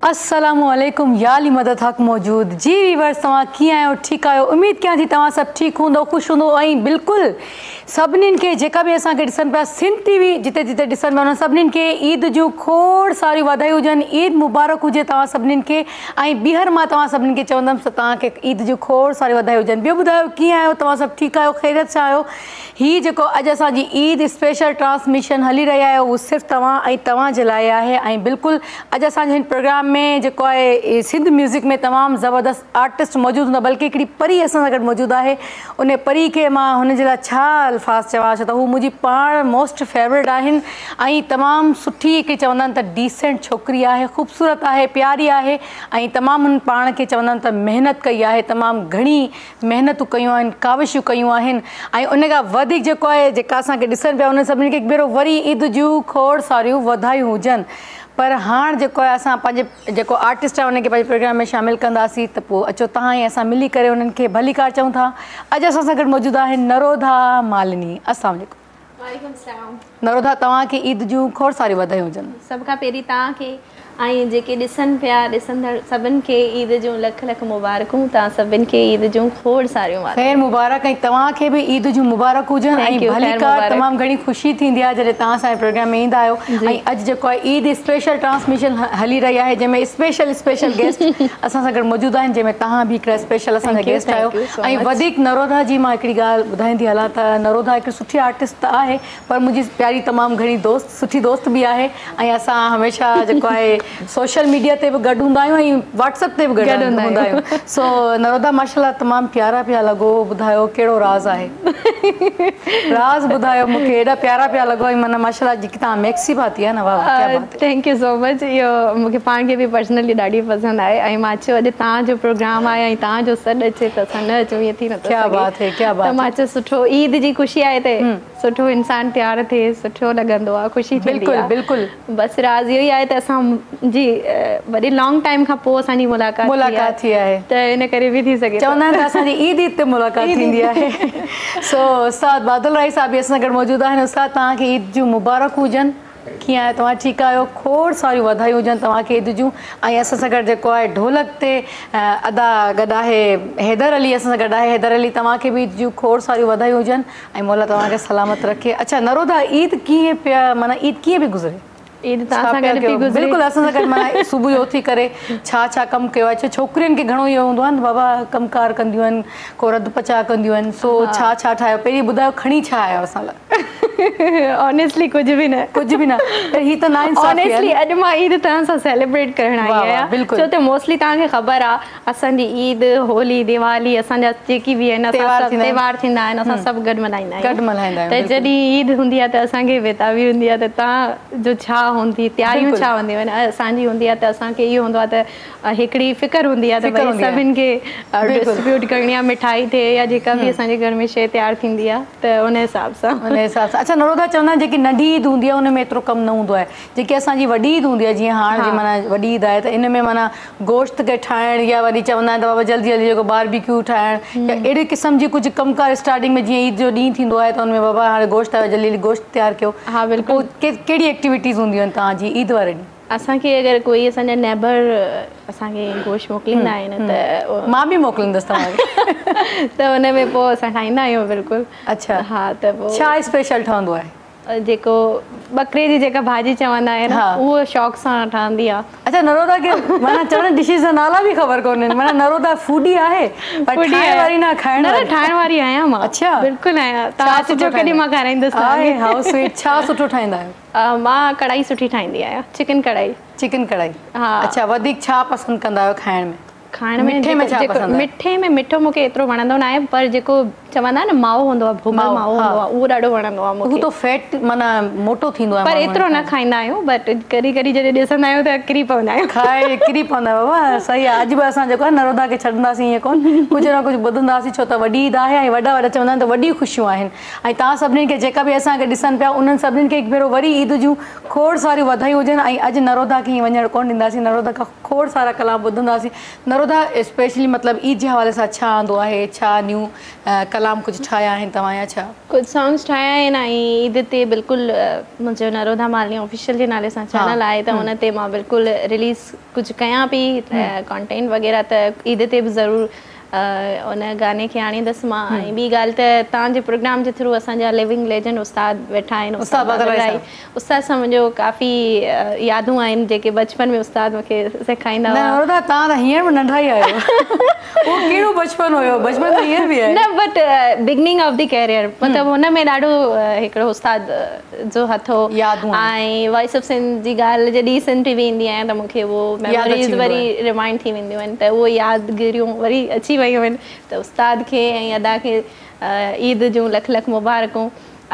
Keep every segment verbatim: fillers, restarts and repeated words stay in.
अस्सलामुअलैकुम याली मदद हक़ मौजूद जी वीवर्स तव्हां कीअं आहियो ठीक आहियो उम्मीद कयां थी तव्हां सभु ठीक हूंदो ख़ुशि हूंदो ऐं बिल्कुलु सभिनीनि खे जेका बि असांखे ॾिसनि पिया सिंध टीवी जिते जिते ॾिसनि पिया उन्हनि सभिनीनि खे ईद जूं खोड़ सारियूं वाधायूं हुजनि ईद मुबारक हुजे तव्हां सभिनीनि खे ऐं ॿीहर मां तव्हां सभिनीनि खे चवंदमि त तव्हांखे ईद जूं खोड़ सारियूं वाधायूं हुजनि। ॿियो ॿुधायो कीअं आहियो तव्हां सभु ठीकु आहियो ख़ैरियत सां आहियो। हीअ जेको अॼु असांजी ईद स्पेशल ट्रांसमिशन हली रही आहे उहो सिर्फ़ु तव्हां ऐं तव्हां जे लाइ आहे ऐं बिल्कुलु अॼु असांजे हिन प्रोग्राम में जेको आहे सिंध म्यूज़िक में तमामु ज़बरदस्त आर्टिस्ट मौजूदु हूंदा बल्कि हिकिड़ी परी असां सां गॾु मौजूदु आहे। उन परी खे मां हुनजे लाइ छा अल्फाज़ चवां छो त हू मुंहिंजी पाण मोस्ट फेवरेट आहिनि ऐं तमामु सुठी हिकिड़ी चवंदा आहिनि त डिसेंट छोकिरी आहे ख़ूबसूरत आहे प्यारी आहे ऐं तमामु हुन पाण खे चवंदा आहिनि त महिनत कई आहे तमामु घणी महिनतूं कयूं आहिनि काविशूं कयूं आहिनि ऐं उन खां वधीक जेको आहे जेका असांखे ॾिसनि पिया उन सभिनी खे हिकु भेरो वरी ईद जूं खोड़ सारियूं वाधायूं हुजनि। पर हाणे जेको आहे असां पंहिंजे जेको आर्टिस्ट आहे उनखे पंहिंजे प्रोग्राम में शामिलु कंदासीं त पोइ अचो तव्हां ई असां मिली करे उन्हनि खे भलीकार चऊं था। अॼु असां सां गॾु मौजूदु आहिनि नरोधा मालिनी। अस्सलाम वालेकुम। वालेकुम सलाम। नरोधा तव्हांखे ईद जूं खोड़ सारियूं वाधायूं हुजनि। सभ खां पहिरीं तव्हांखे ऐं जेके ॾिसनि पिया ॾिसंदड़ सभिनि खे ईद जूं लख लख मुबारकूं। तव्हां सभिनि खे ईद जूं खोड़ सारियूं ख़ैर मुबारक ऐं तव्हांखे बि ईद जूं मुबारक हुजनि ऐं भलीकार तमामु घणी ख़ुशी थींदी आहे जॾहिं तव्हां असांजे प्रोग्राम में ईंदा आहियो। ऐं अॼु जेको आहे ईद स्पेशल ट्रांसमिशन हली रही आहे जंहिंमें स्पेशल स्पेशल गेस्ट असां सां गॾु मौजूदु आहिनि जंहिंमें तव्हां बि हिकिड़ा स्पेशल असांजा गेस्ट आहियो। ऐं वधीक नरोधा जी मां हिकिड़ी ॻाल्हि ॿुधाईंदी हलां त नरोधा हिकिड़ी सुठी आर्टिस्ट त आहे पर मुंहिंजी प्यारी तमामु घणी दोस्त सुठी दोस्त बि आहे ऐं असां हमेशह जेको आहे सोशल मीडिया ते बि गॾु हूंदा आहियूं ऐं व्हाट्सअप ते बि गॾु हूंदा आहियूं। सो नरोधा माशाल्लाह तमामु प्यारा पिया लॻो। ॿुधायो कहिड़ो राज़ आहे राज़ ॿुधायो मूंखे हेॾा प्यारा पिया लॻो ऐं माना माशाल्लाह जेकी तव्हां मैक्सी पाती आहे न वाह थैंक यू सो मच। इहो मूंखे पाण खे बि पर्सनली ॾाढी पसंदि आहे ऐं मां चयो अॼु तव्हांजो प्रोग्राम आहे ऐं तव्हांजो सॾु अचे त असां न अचूं ईअं थी नथो क्या बात है क्या बात। त मां चयो सुठो ईद जी ख़ुशी आहे त सुठो इंसानु तयारु थिए सुठो लॻंदो आहे ख़ुशी थींदी आहे। बिल्कुलु बसि राज़ इहो ई आहे त असां जी वरी लॉन्ग टाइम खां पोइ असांजी मुलाक़ात मुलाक़ात थी आहे त इन करे बि थी सघे चवंदा आहिनि त असांजी ईद ईद ते मुलाक़ात थींदी आहे। सो उस्ताद बादल राई साहब बि असां गॾु मौजूदु आहिनि। उस्ताद तव्हांखे ईद जूं मुबारक हुजनि। कीअं आहे तव्हां ठीकु आहियो खोड़ सारियूं वाधायूं हुजनि तव्हांखे ईद जूं ऐं असां सां गॾु जेको आहे ढोलक ते अदा गॾु आहे हैदर अली असां सां गॾु आहे हैदर अली तव्हांखे बि ईद जूं खोड़ सारियूं वाधायूं हुजनि ऐं मौला तव्हांखे सलामत रखे। अच्छा नरोधा ईद कीअं पिया माना ईद कीअं बि गुज़रे ईद तव्हां सां गॾु बि गुज़रे बिल्कुलु असां सां गॾु माना सुबुह जो उथी करे छा छा कमु कयो आहे। छोकिरियुनि खे घणो इहो हूंदो आहे न बाबा कमकार कंदियूं आहिनि को रध पचा कंदियूं आहिनि। सो छा छा ठाहियो पहिरीं ॿुधायो खणी छा आयो असां लाइ ऑनेस्टली कुझु बि न कुझु बि न ही त ऑनेस्टली अॼु मां ईद तव्हां सां सेलिब्रेट करण आई आहियां छो त मोस्टली तव्हांखे ख़बर आहे असांजी ईद होली दिवाली असांजा जेकी बि आहिनि असां त्योहार थींदा आहिनि असां सभु गॾु मल्हाईंदा आहियूं गॾु मल्हाईंदा आहियूं। त जॾहिं ईद हूंदी आहे त असांखे बेताबी हूंदी आहे त तव्हां जो छा हूंदी तयारियूं छा हूंदियूं आहिनि। असांजी हूंदी आहे त असांखे इहो हूंदो आहे त हिकिड़ी फ़िक्र हूंदी आहे त भई सभिनि खे डिस्ट्रीब्यूट करणी आहे मिठाई थिए या जेका बि असांजे घर में शइ तयारु थींदी आहे त उन हिसाब सां उन हिसाब सां। अच्छा नरोधा चवंदा आहिनि जेकी नंढी ईद हूंदी आहे उन में एतिरो कमु न हूंदो आहे जेकी असांजी वॾी ईद हूंदी आहे जीअं हाणे जी माना वॾी ईद आहे त इन में माना गोश्त खे ठाहिणु या वरी चवंदा आहिनि त बाबा जल्दी जल्दी जेको बारबीक्यू ठाहिणु या अहिड़े क़िस्म जी कुझु कमकार स्टार्टिंग में जीअं ईद जो ॾींहुं थींदो आहे त हुन में बाबा हाणे गोश्त आयो जल्दी जल्दी गोश्त तयारु कयो। हा बिल्कुलु। पोइ कहिड़ी एक्टिविटीज़ हूंदियूं आहिनि तव्हांजी ईद वारे ॾींहुं असांखे अगरि कोई असांजा नेबर असांखे गोश्त मोकिलींदा आहिनि त मां बि मोकिलींदसि तव्हांखे त हुन में पोइ असां ठाहींदा आहियूं बिल्कुलु। अच्छा हा त पोइ छा स्पेशल ठहंदो आहे जेको बकरे जी जेका भाॼी चवंदा आहिनि उहो शौक़ सां ठहंदी आहे। अच्छा नरोधा खे माना चवण डिशेस जा नाला बि ख़बर कोन्हनि माना नरोधा फूडी आहे पर ठाहिण वारी न खाइण वारी ठाहिण वारी आहियां मां। अच्छा बिल्कुलु आहियां तव्हां अचिजो कॾहिं मां खाराईंदसि। हाउस स्वीट छा सुठो ठाहींदा आहियो। मां कढ़ाई सुठी ठाहींदी आहियां चिकन कढ़ाई चिकन कढ़ाई। हा अच्छा वधीक छा पसंदि कंदा आहियो खाइण में खाइण में मिठे में मिठो मूंखे एतिरो वणंदो न आहे पर जेको चवंदा आहिनि न माओ हूंदो आहे भुॻल माओ हूंदो आहे उहो ॾाढो वणंदो आहे मूंखे। तो फैट माना मोटो थींदो आहे पर एतिरो न खाईंदा आहियूं बट कॾहिं कॾहिं जॾहिं ॾिसंदा आहियूं त किरी पवंदा आहियूं खाए किरी पवंदा आहियो बाबा सही आहे। अॼु बि असां जेको आहे नरोधा खे छॾंदासीं ईअं कोन कुझु न कुझु ॿुधंदासीं छो त वॾी ईद आहे ऐं वॾा वॾा चवंदा आहिनि त वॾी ख़ुशियूं आहिनि ऐं तव्हां सभिनीनि खे जेका बि असांखे ॾिसनि पिया उन्हनि सभिनीनि खे हिकु भेरो वरी ईद जूं खोड़ सारियूं वाधायूं हुजनि ऐं अॼु नरोधा खे ईअं वञणु कोन ॾींदासीं नरोधा खां खोड़ सारा कलाम ॿुधंदासीं। नरोधा स्पेशली मतिलबु ईद जे हवाले सां छा आंदो आहे छा न्यू कलाम कुझु ठाहिया आहिनि तव्हां या छा? कुझु सॉन्ग्स ठाहिया आहिनि ऐं ईद ते बिल्कुलु मुंहिंजो नरोधा मालिनी ऑफिशियल जे नाले सां चैनल आहे त हुन ते मां बिल्कुलु रिलीज़ कुझु कयां पई कॉन्टेंट वग़ैरह त ईद ते बि ज़रूरु उन गाने खे आणींदसि मां। ऐं ॿी ॻाल्हि त तव्हांजे प्रोग्राम जे थ्रू असांजा लिविंग लेजेंड उस्ताद वेठा आहिनि। उस्ताद उस्ताद सां मुंहिंजो काफ़ी यादूं आहिनि जेके बचपन में उस्ताद मूंखे सेखारींदा हुआ। तव्हां त हींअर बि नंढा ई आहियो। उहो कहिड़ो बचपन हुयो? बचपन त हींअर बि आहे न, but beginning of the career मतिलबु हुन में ॾाढो हिकिड़ो उस्ताद जो हथ हो। ऐं वॉइस ऑफ सिंध जी ॻाल्हि जॾहिं सिंध टीवी ईंदी आहियां त मूंखे उहो मेमोरीज़ वरी रिमाइंड थी वेंदियूं आहिनि त उहो यादगिरियूं वरी अची वियूं आहिनि। त उस्ताद खे ऐं अदा खे ईद जूं लख लख मुबारकूं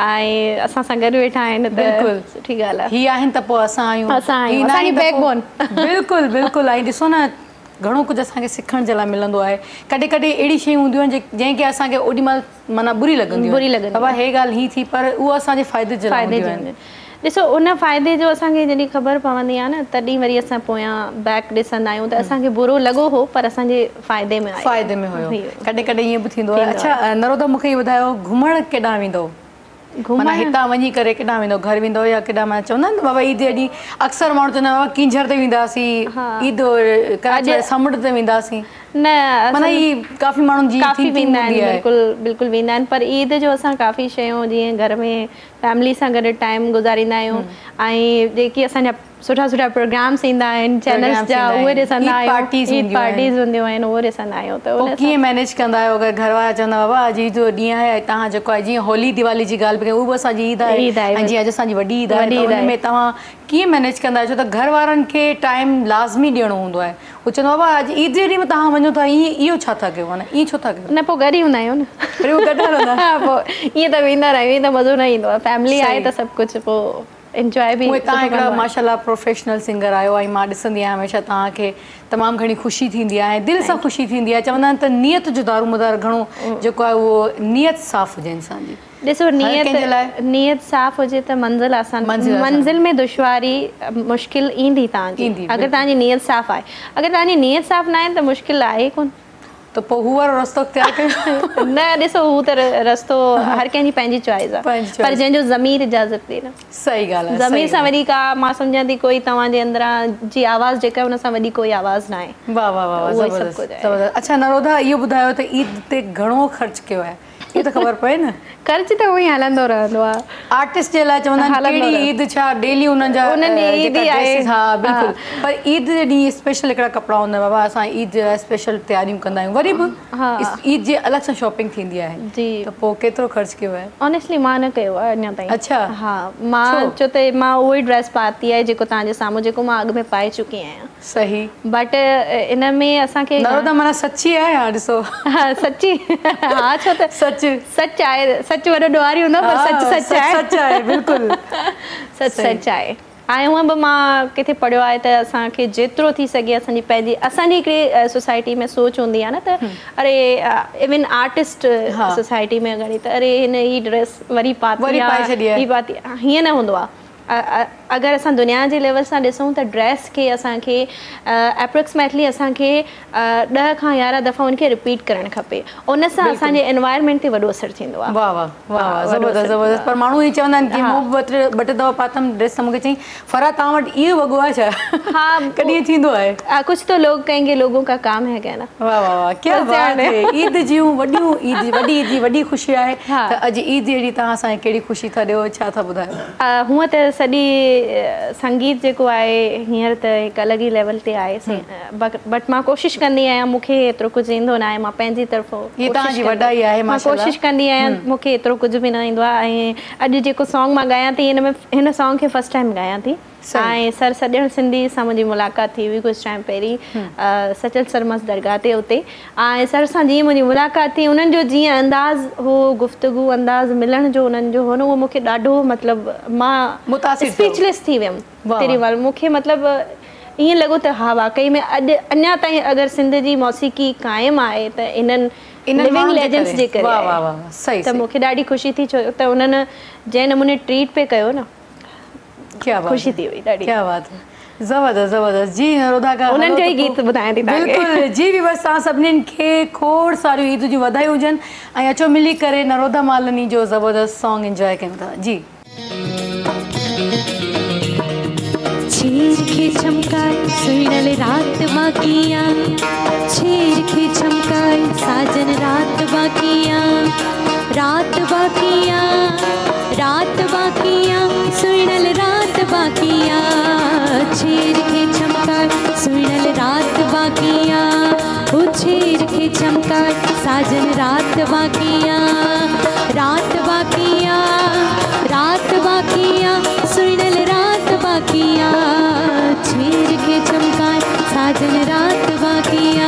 ऐं असां सां गॾु वेठा आहिनि त सुठी ॻाल्हि आहे। ही आहिनि त पोइ असां आहियूं, असां आहियूं असांजी बैकबोन। बिल्कुलु बिल्कुलु। ऐं ॾिसो न घणो कुझु असांखे सिखण जे लाइ मिलंदो आहे। कॾहिं कॾहिं अहिड़ी शयूं हूंदियूं आहिनि जंहिंखे असांखे ओॾीमहिल माना बुरी लॻंदियूं बुरी लॻंदी बाबा हे ॻाल्हि ही थी, पर उहो असांजे फ़ाइदे जे लाइ हूंदियूं आहिनि। ॾिसो उन फ़ाइदे जो असांखे जॾहिं ख़बर पवंदी आहे न तॾहिं वरी असां पोयां बैक ॾिसंदा आहियूं त असांखे बुरो लॻो हो पर असांजे फ़ाइदे में आहे, फ़ाइदे में हुयो। कॾहिं कॾहिं ईअं बि थींदो आहे। अच्छा नरोधा, मूंखे इहो ॿुधायो घुमण केॾांहुं वेंदो? माना हितां वञी करे केॾांहुं वेंदो? घर वेंदो या केॾांहुं? माना चवंदा आहिनि बाबा ईद ॾींहुं अक्सर माण्हू चवंदा बाबा कींझर ते वेंदासीं, ईद कराची समुंड ते वेंदासीं। न माना ही काफ़ी माण्हुनि जी काफ़ी वेंदा आहिनि, बिल्कुलु बिल्कुलु वेंदा आहिनि। पर ईद जो असां काफ़ी शयूं जीअं घर में फैमिली सां गॾु टाइम गुज़ारींदा आहियूं ऐं जेकी असांजा सुठा सुठा प्रोग्राम्स ईंदा आहिनि चैनल्स जा उहे ॾिसंदा आहियूं। ईद पार्टीज़ हूंदियूं आहिनि उहे ॾिसंदा आहियूं। त पोइ कीअं मैनेज कंदा आहियो अगरि घर वारा चवंदा बाबा अॼु ईद जो ॾींहुं आहे, तव्हां जेको आहे जीअं होली दिवाली जी ॻाल्हि बि कयूं उहा बि असांजी ईद आहे ऐं जीअं अॼु असांजी वॾी ईद आहे, हुन में तव्हां कीअं मैनेज कंदा आहियो? छो त घर वारनि खे टाइम लाज़मी ॾियणो हूंदो आहे। हू चवंदो बाबा अॼु ईद जे ॾींहुं तव्हां वञो था, ईअं इहो छा था कयो? माना ईअं छो था कयो? न पोइ गॾु ई हूंदा आहियूं न, वरी उहो गॾु हलंदा पोइ ईअं त वेंदा रहियूं, ईअं त मज़ो न ईंदो आहे। फैमिली आहे त सभु कुझु पोइ एंजॉय बि। तव्हां हिकिड़ा माशाल्लाह प्रोफेशनल सिंगर आहियो ऐं मां ॾिसंदी आहियां हमेशह तव्हांखे तमामु घणी ख़ुशी थींदी आहे, दिलि सां ख़ुशी थींदी आहे। चवंदा आहिनि त नियत जो दारोमदार घणो जेको आहे उहो नियत साफ़ हुजे इंसान जी। ॾिसो नियत नियत साफ़ हुजे त मंज़िल आसान, मंज़िल में दुश्वारी मुश्किल ईंदी तव्हांजी अगरि तव्हांजी नियत साफ़ आहे। अगरि तव्हांजी नियत साफ़ न आहे त मुश्किल आहे कोन। त पोइ हू वारो रस्तो अख़्तियार कयो? न ॾिसो हू त रस्तो हर कंहिंजी पंहिंजी चॉइस आहे, पर जंहिंजो ज़मीर इजाज़त ॾे न। सही ॻाल्हि आहे। ज़मीर सां वॾी का मां सम्झां थी कोई तव्हांजे अंदरां जी आवाज़ जेका हुन सां वॾी कोई आवाज़ न आहे। वाह वाह वाह, ज़बरदस्त। अच्छा नरोधा, इहो ॿुधायो त ईद ते घणो ख़र्च कयो आहे? इहो त ख़बर पए न। ख़र्च त उहो ई हलंदो रहंदो आहे। आर्टिस्ट जे लाइ चवंदा आहिनि कहिड़ी ईद छा डेली उन्हनि जा ईद ई आहे। हा बिल्कुलु, पर ईद जे ॾींहुं स्पेशल हिकिड़ा कपिड़ा हूंदा आहिनि बाबा, असां ईद जे लाइ स्पेशल तयारियूं कंदा आहियूं, वरी बि ईद जी अलॻि सां शॉपिंग थींदी आहे जी। त पोइ केतिरो ख़र्च कयो आहे? ऑनेस्टली मां न कयो आहे अञा ताईं। अच्छा। हा, मां छो त मां उहो ई ड्रेस पाती आहे जेको तव्हांजे साम्हूं जेको मां अॻु में पाए चुकी आहियां। सही। बट इन में असांखे नरोधा माना सची आहे? हा ॾिसो। हा सची। हा छो त सच सच आहे। सच वॾो ॾुआरी हूंदो पर सच सच आहे। सच आहे बिल्कुलु। सच सच आहे। ऐं हूअं बि मां किथे पढ़ियो आहे त असांखे जेतिरो थी सघे असांजी पंहिंजी असांजी हिकिड़ी सोसाइटी में सोच हूंदी आहे न त अरे इवन आर्टिस्ट सोसाइटी में अगरि त अरे हिन ही ड्रेस वरी पाती आहे पाती, हीअं न हूंदो आहे। अगरि असां दुनिया जे लेवल सां ॾिसूं त ड्रेस खे असांखे एप्रोक्सीमेटली असांखे ॾह खां यारहं दफ़ा उनखे रिपीट करणु खपे, उन सां असांजे एनवायरमेंट ते वॾो असरु थींदो आहे। वाह वाह वाह, ज़बरदस्त ज़बरदस्त। पर माण्हू हीअ चवंदा आहिनि की मूं ॿ टे ॿ टे दफ़ा पातमि ड्रेस त मूंखे चई फरा तव्हां वटि इहो वॻो आहे छा? हा, कॾहिं थींदो आहे कुझु त लोग कहेंगे लोगों का काम है क्या ना। वाह वाह वाह, क्या बात है। ईद जूं वॾियूं ईद वॾी ईद जी वॾी ख़ुशी आहे त अॼु ईद जे ॾींहुं तव्हां असांखे कहिड़ी ख़ुशी था ॾियो, छा था ॿुधायो? हूअं त सॼी संगीत जेको आहे हींअर त हिकु अलॻि ई लेवल ते आहे, बट मां कोशिशि कंदी आहियां, मूंखे एतिरो कुझु ईंदो न आहे, मां पंहिंजी तरफ़ो मां कोशिशि कंदी आहियां, मूंखे एतिरो कुझु बि न ईंदो आहे। ऐं अॼु जेको सॉन्ग मां ॻायां थी हिन में हिन सॉन्ग खे फस्ट टाइम ॻायां थी ऐं सर सॼण सिंधी सां मुंहिंजी मुलाक़ात थी हुई कुझु टाइम पहिरीं सचल सरमस दरगाह ते उते, ऐं सर सां जीअं मुंहिंजी मुलाक़ात थी उन्हनि जो जीअं अंदाज़ हो गुफ़्तगू अंदाज़ मिलण जो उन्हनि जो हो न उहो मूंखे ॾाढो मतिलबु मां स्पीचलेस थी वियमि तेरी महिल। मूंखे मतिलबु ईअं लॻो त हा वाकई में अॼु अञा ताईं अगरि सिंध जी मौसीक़ी क़ाइमु आहे त इन्हनि लिविंग लेजेंड्स जे करे, त मूंखे ॾाढी ख़ुशी थी छो त उन्हनि जंहिं नमूने ट्रीट पे कयो न, क्या ख़ुशी थी हुई ॾाढी। क्या बात है। ज़बरदस्त ज़बरदस्त जी नरोदा का उन्हनि जो ई गीत ॿुधायां थी तव्हांखे। बिल्कुलु जी बस तव्हां सभिनीनि खे खोड़ सारियूं ईद जूं वाधायूं हुजनि ऐं अचो मिली करे नरोदा मालनी जो ज़बरदस्त सॉन्ग एंजॉय कयूं था जी। छेर खे चमकाए सुहिणल रात बाकिया, छेर खे चमकाए साजन रात बाकिया, रात बाकिया रात बाकिया सुहिणल रात बाकिया, छेर खे चमकाए सुहिणल रात बाकिया, ओ छेर खे चमकाए साजन रात बाकिया, रात बाकिया रात बाकिया सुहिणल रात बाकिया, छेर खे चमकाए साजन रात बाकिया।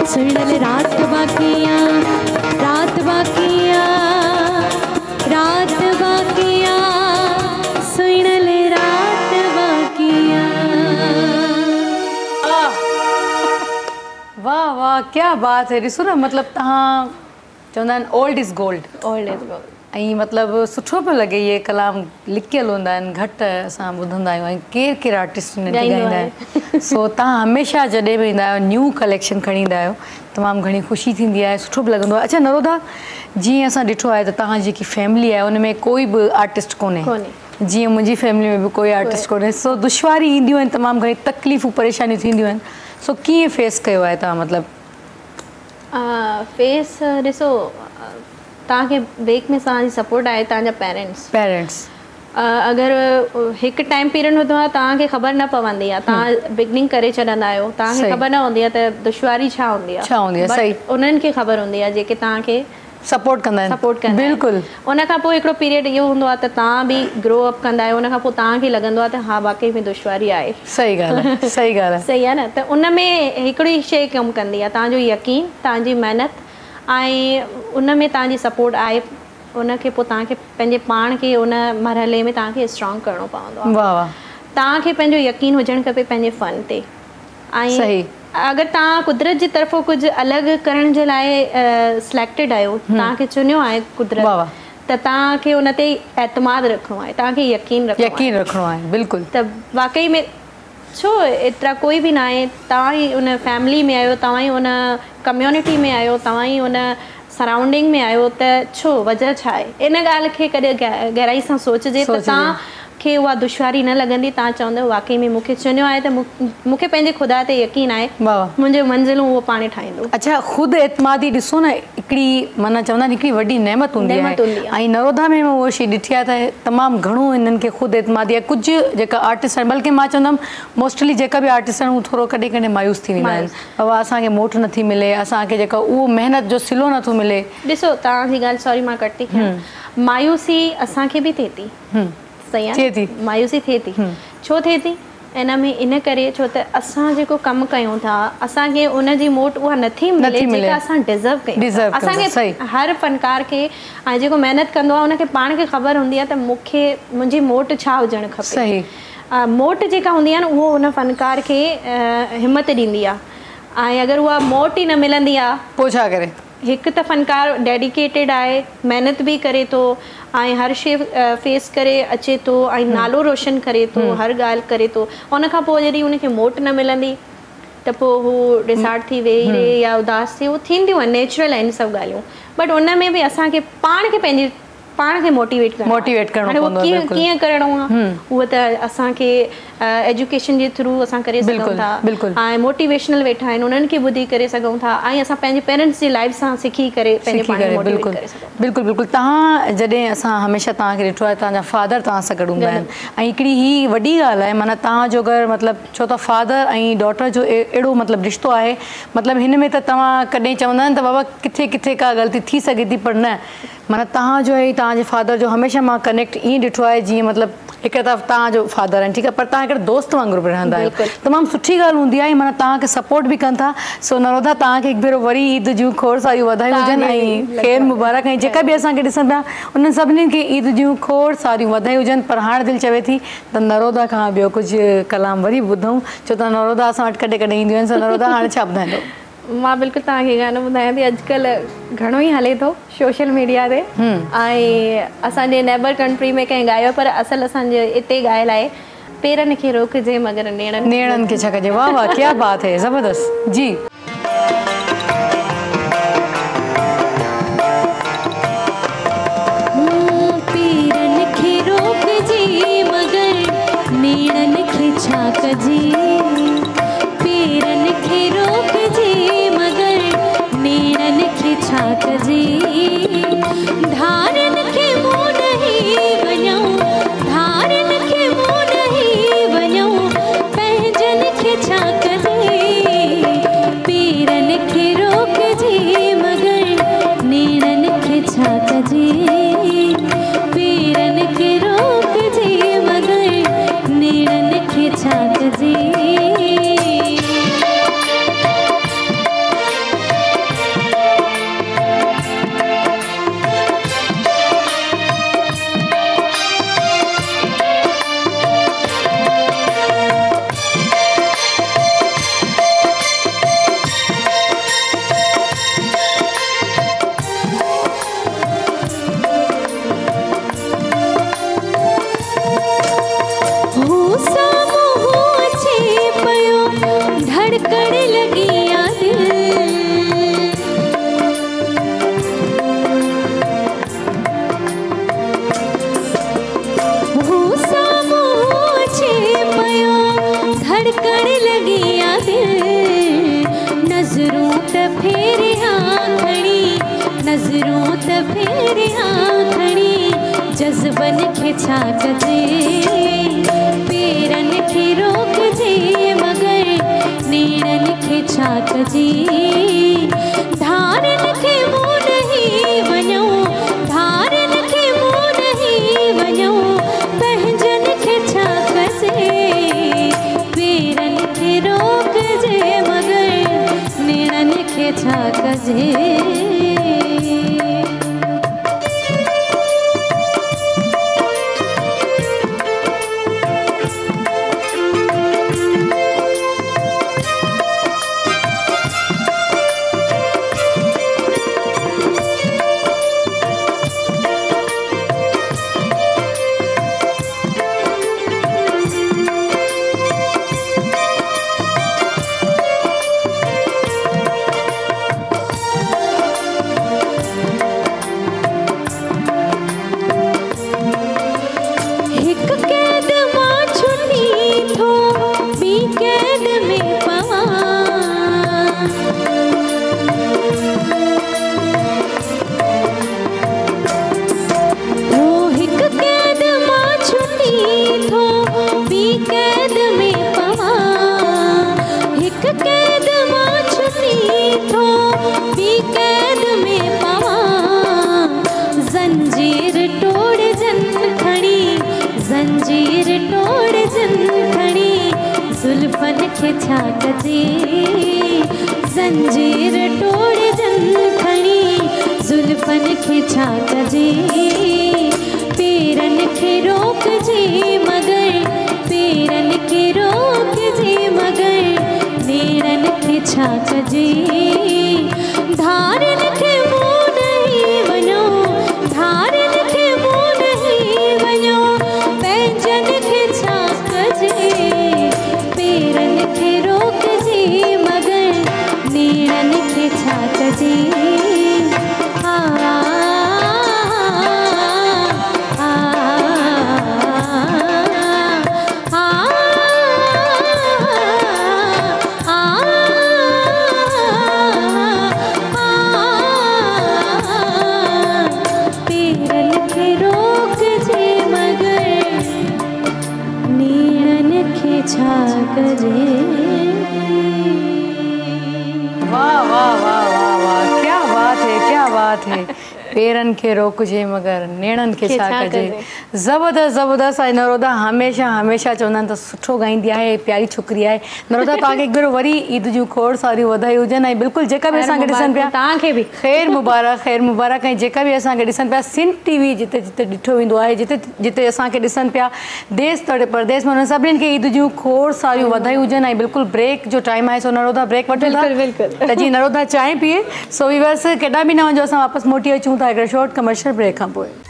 सुनल रात बाकिया रात बाकिया रात बाकिया सुनल रात बाकिया। वाह वाह क्या बात है। ॾिसो न मतिलबु तव्हां चवंदा आहिनि old is gold old is gold ऐं मतिलबु सुठो पियो लॻे इहे कलाम लिकियल हूंदा आहिनि घटि असां ॿुधंदा आहियूं ऐं केरु केरु आर्टिस्ट इन ॻाईंदा आहिनि। सो तव्हां हमेशह जॾहिं बि ईंदा आहियो न्यू कलेक्शन खणी ईंदा आहियो तमामु घणी ख़ुशी थींदी आहे सुठो बि लॻंदो आहे। अच्छा नरोदा जीअं असां ॾिठो आहे त तव्हां जेकी फैमिली आहे उन में कोई बि आर्टिस्ट कोन्हे जीअं मुंहिंजी फैमिली में बि कोई आर्टिस्ट कोन्हे सो दुश्वारी ईंदियूं आहिनि तमामु घणी तकलीफ़ूं परेशानियूं थींदियूं आहिनि सो कीअं फेस कयो आहे तव्हां मतिलबु? फेस ॾिसो तव्हांखे बेक में तव्हांजी सपोर्ट आहे तव्हांजा पेरेंट्स पेरेंट्स अगरि हिकु टाइम पीरियड हूंदो आहे तव्हांखे ख़बर न पवंदी आहे तव्हां बिगनिंग करे छॾंदा आहियो तव्हांखे ख़बर न हूंदी आहे त दुश्वारी छा हूंदी आहे छा हूंदी आहे सही उन्हनि खे ख़बर हूंदी आहे जेके तव्हांखे सपोर्ट कंदा आहिनि सपोर्ट कंदा बिल्कुलु। उन खां पोइ हिकिड़ो पीरियड इहो हूंदो आहे त तव्हां बि ग्रो अप कंदा आहियो उन खां पोइ तव्हांखे लॻंदो आहे त हा वाकई में दुश्वारी आहे। सही ॻाल्हि आहे सही ॻाल्हि आहे सही आहे न त उन में हिकिड़ी शइ कमु कंदी आहे तव्हांजो यकीन तव्हांजी महिनत ऐं उन में तव्हांजी सपोर्ट आहे उनखे पोइ तव्हांखे पंहिंजे पाण खे उन मरहले में तव्हांखे स्ट्रॉन्ग करिणो पवंदो आहे। वाह वाह तव्हांखे पंहिंजो यकीन हुजणु खपे पंहिंजे फ़न ते ऐं अगरि तव्हां कुदरत जी तरफ़ो कुझु अलॻि करण जे लाइ सिलेक्टेड आहियो तव्हांखे चुनियो आहे कुदरत त तव्हांखे उन ते एतमाद रखिणो आहे तव्हांखे यकीन रखिणो यकीन रखिणो आहे बिल्कुलु। त वाकई में छो एतिरा कोई बि न आहे तव्हां ई उन फैमिली में आहियो तव्हां ई उन कम्यूनिटी में आहियो तव्हां ई उन सराउंडिंग में आहियो त छो वजह छा आहे इन ॻाल्हि खे कॾहिं गहराई सां सोचिजे त तव्हांखे उहा दुश्वारी न लॻंदी तव्हां चवंदव वाकई में मूंखे चुनियो आहे त मूंखे पंहिंजे ख़ुदा ते यकीन आहे मुंहिंजो मंज़िलूं उहो पाण ठाहींदो। अच्छा ख़ुदि एतमादी ॾिसो न हिकिड़ी माना चवंदा आहिनि हिकिड़ी वॾी नेमत हूंदी आहे ऐं नरोदा में उहा शइ ॾिठी आहे त तमामु घणो हिननि खे ख़ुदि एतमादी आहे। कुझु जेका आर्टिस्ट आहिनि बल्कि मां चवंदमि मोस्टली जेका बि आर्टिस्ट आहिनि उहे थोरो कॾहिं कॾहिं मायूस थी वेंदा आहिनि बाबा असांखे मोट नथी मिले असांखे जेका उहो महिनत जो सिलो नथो मिले। ॾिसो तव्हांजी ॻाल्हि सॉरी मां कट थी कयां मायूसी असांखे बि थिए थी सही आहे मायूसी थिए थी छो थिए थी इन में इन करे छो त असां जेको कमु कयूं था असांखे उनजी मोट उहा नथी मिले जेका असां डिज़र्व कयूं असांखे हर फ़नकार खे ऐं जेको महिनत कंदो आहे उनखे पाण खे ख़बर हूंदी आहे त मूंखे मुंहिंजी मोट छा हुजणु खपे मोट जेका हूंदी आहे न उहो उन फ़नकार खे हिमत ॾींदी आहे ऐं अगरि उहा मोट ई न मिलंदी आहे पोइ छा करे हिकु त फ़नकार डेडिकेटेड आहे महिनत बि करे थो ऐं हर शइ फेस करे अचे थो ऐं नालो रोशन करे थो हर ॻाल्हि करे थो उन खां पोइ जॾहिं उनखे मोट न मिलंदी त पोइ हू डिसार्ट थी वेही रहे या उदास थी उहो थींदियूं आहिनि नेचुरल आहिनि सभु ॻाल्हियूं बट उन में बि असांखे पाण खे पंहिंजी पाण खे मोटिवेट करणो मोटिवेट करणो पवंदो कीअं कीअं करिणो आहे उहो त असांखे एजुकेशन जे थ्रू असां करे सघूं था ऐं मोटिवेशनल वेठा आहिनि उन्हनि खे ॿुधी करे सघूं था ऐं असां पंहिंजे पेरेंट्स जी लाइफ सां सिखी करे पंहिंजे पाण खे मोटिवेट करे सघूं। बिल्कुलु बिल्कुलु तव्हां जॾहिं असां हमेशह तव्हांखे ॾिठो आहे तव्हांजा फादर तव्हां सां गॾु हूंदा आहिनि ऐं हिकिड़ी ही वॾी ॻाल्हि आहे माना तव्हांजो अगरि मतिलबु छो त फादर ऐं डॉटर जो अहिड़ो मतिलबु रिश्तो आहे मतिलबु हिन में त तव्हां कॾहिं चवंदा आहिनि त बाबा किथे किथे का ग़लती थी सघे थी पर न माना तव्हांजो ऐं तव्हांजे फादर जो हमेशह मां कनेक्ट ईअं ॾिठो आहे जीअं मतिलबु हिकु तरफ़ तव्हांजो फादर आहिनि ठीकु आहे पर तव्हां हिकिड़े दोस्त वांगुरु बि रहंदा आहियो तमामु सुठी ॻाल्हि हूंदी आहे माना तव्हांखे सपोर्ट बि कनि था। सो नरोदा तव्हांखे हिकु भेरो वरी ईद जूं खोड़ सारियूं वाधायूं हुजनि ऐं ख़ैर मुबारक ऐं जेका बि असांखे ॾिसनि पिया उन्हनि सभिनीनि खे ईद जूं खोड़ सारियूं वाधायूं हुजनि पर हाणे दिलि चवे थी त नरोदा खां ॿियो कुझु कलाम वरी ॿुधूं छो त नरोदा असां वटि कॾहिं कॾहिं ईंदियूं आहिनि। सो नरोदा हाणे छा ॿुधाईंदो? मां बिल्कुलु तव्हांखे गानो ॿुधायां थी अॼुकल्ह घणो ई हले थो सोशल मीडिया ते ऐं असांजे नेबर कंट्री में कंहिं ॻायो पर असल असांजे हिते ॻायल आहे पेरनि खे रोकजे मगर नेणनि नेणनि खे छा कजे। वाह वाह क्या बात है ज़बरदस्त जी। पेरनि खे रोकजे मगर नेणनि खे छा कजे पेरनि खे रोकजे मगर नेणनि खे छा कजे धारनि खे मुंहुं नहीं वञूं धारनि खे मुंहुं नहीं वञूं पंहिंजनि खे छा कजे पेरनि खे रोकजे मगर नेणनि खे छा कजे पेरनि खे रोकजे मगर नेणनि खे छा कजे। फेरियां खणी जज़्बन खे छा कजे पेरन खे रोकजे मगर नेणन खे छा कजे धारन खे मूं नहीं वञूं धारन खे मूं नहीं वञूं पंहिंजन खे छा कजे पेरन खे रोकजे मगर नेणन खे छा कजे जुल्फन खे छा कजे ज़ंजीर टोड़ जन खणी जुल्फन खे छा कजे पेरन खे रोकजे मगर पेरन खे रोकजे मगर नेणन खे छा कजे धारन खे मूं नहीं वञो धारन खे मूं नहीं वञो पंहिंजन खे छा कजे पेरन खे रोकजे मगर नेणन खे छा कजे आ आ आ पेरन खे रोकजे मगर नेणन खे छा कजे वाह वाह वाह वाह वाह क्या बात है क्या बात है पेरन खे रोकजे मगर नेणन खे छा कजे ज़बरदस्त ज़बरदस्त आहे नरोदा हमेशह हमेशह चवंदा आहिनि त सुठो गाईंदी आहे प्यारी छोकिरी आहे नरोदा तव्हांखे हिकु भेरो वरी ईद जूं खोड़ सारियूं वाधायूं हुजनि ऐं बिल्कुलु जेका बि असांखे ॾिसनि पिया तव्हांखे बि ख़ैर मुबारक ख़ैर मुबारक ऐं जेका बि असांखे ॾिसनि पिया सिंध टीवी जिते जिते ॾिठो वेंदो आहे जिते जिते असांखे ॾिसनि पिया देश तड़े परदेश में हुन सभिनीनि खे ईद जूं खोड़ सारियूं वाधायूं हुजनि ऐं बिल्कुलु ब्रेक जो टाइम आहे सो नरोदा ब्रेक वठूं था त जीअं नरोदा चांहि पीए सो वीवर्स केॾा बि न वञो असां वापसि मोटी अचूं था हिकिड़े शॉर्ट कमर्शियल ब्रेक खां पोइ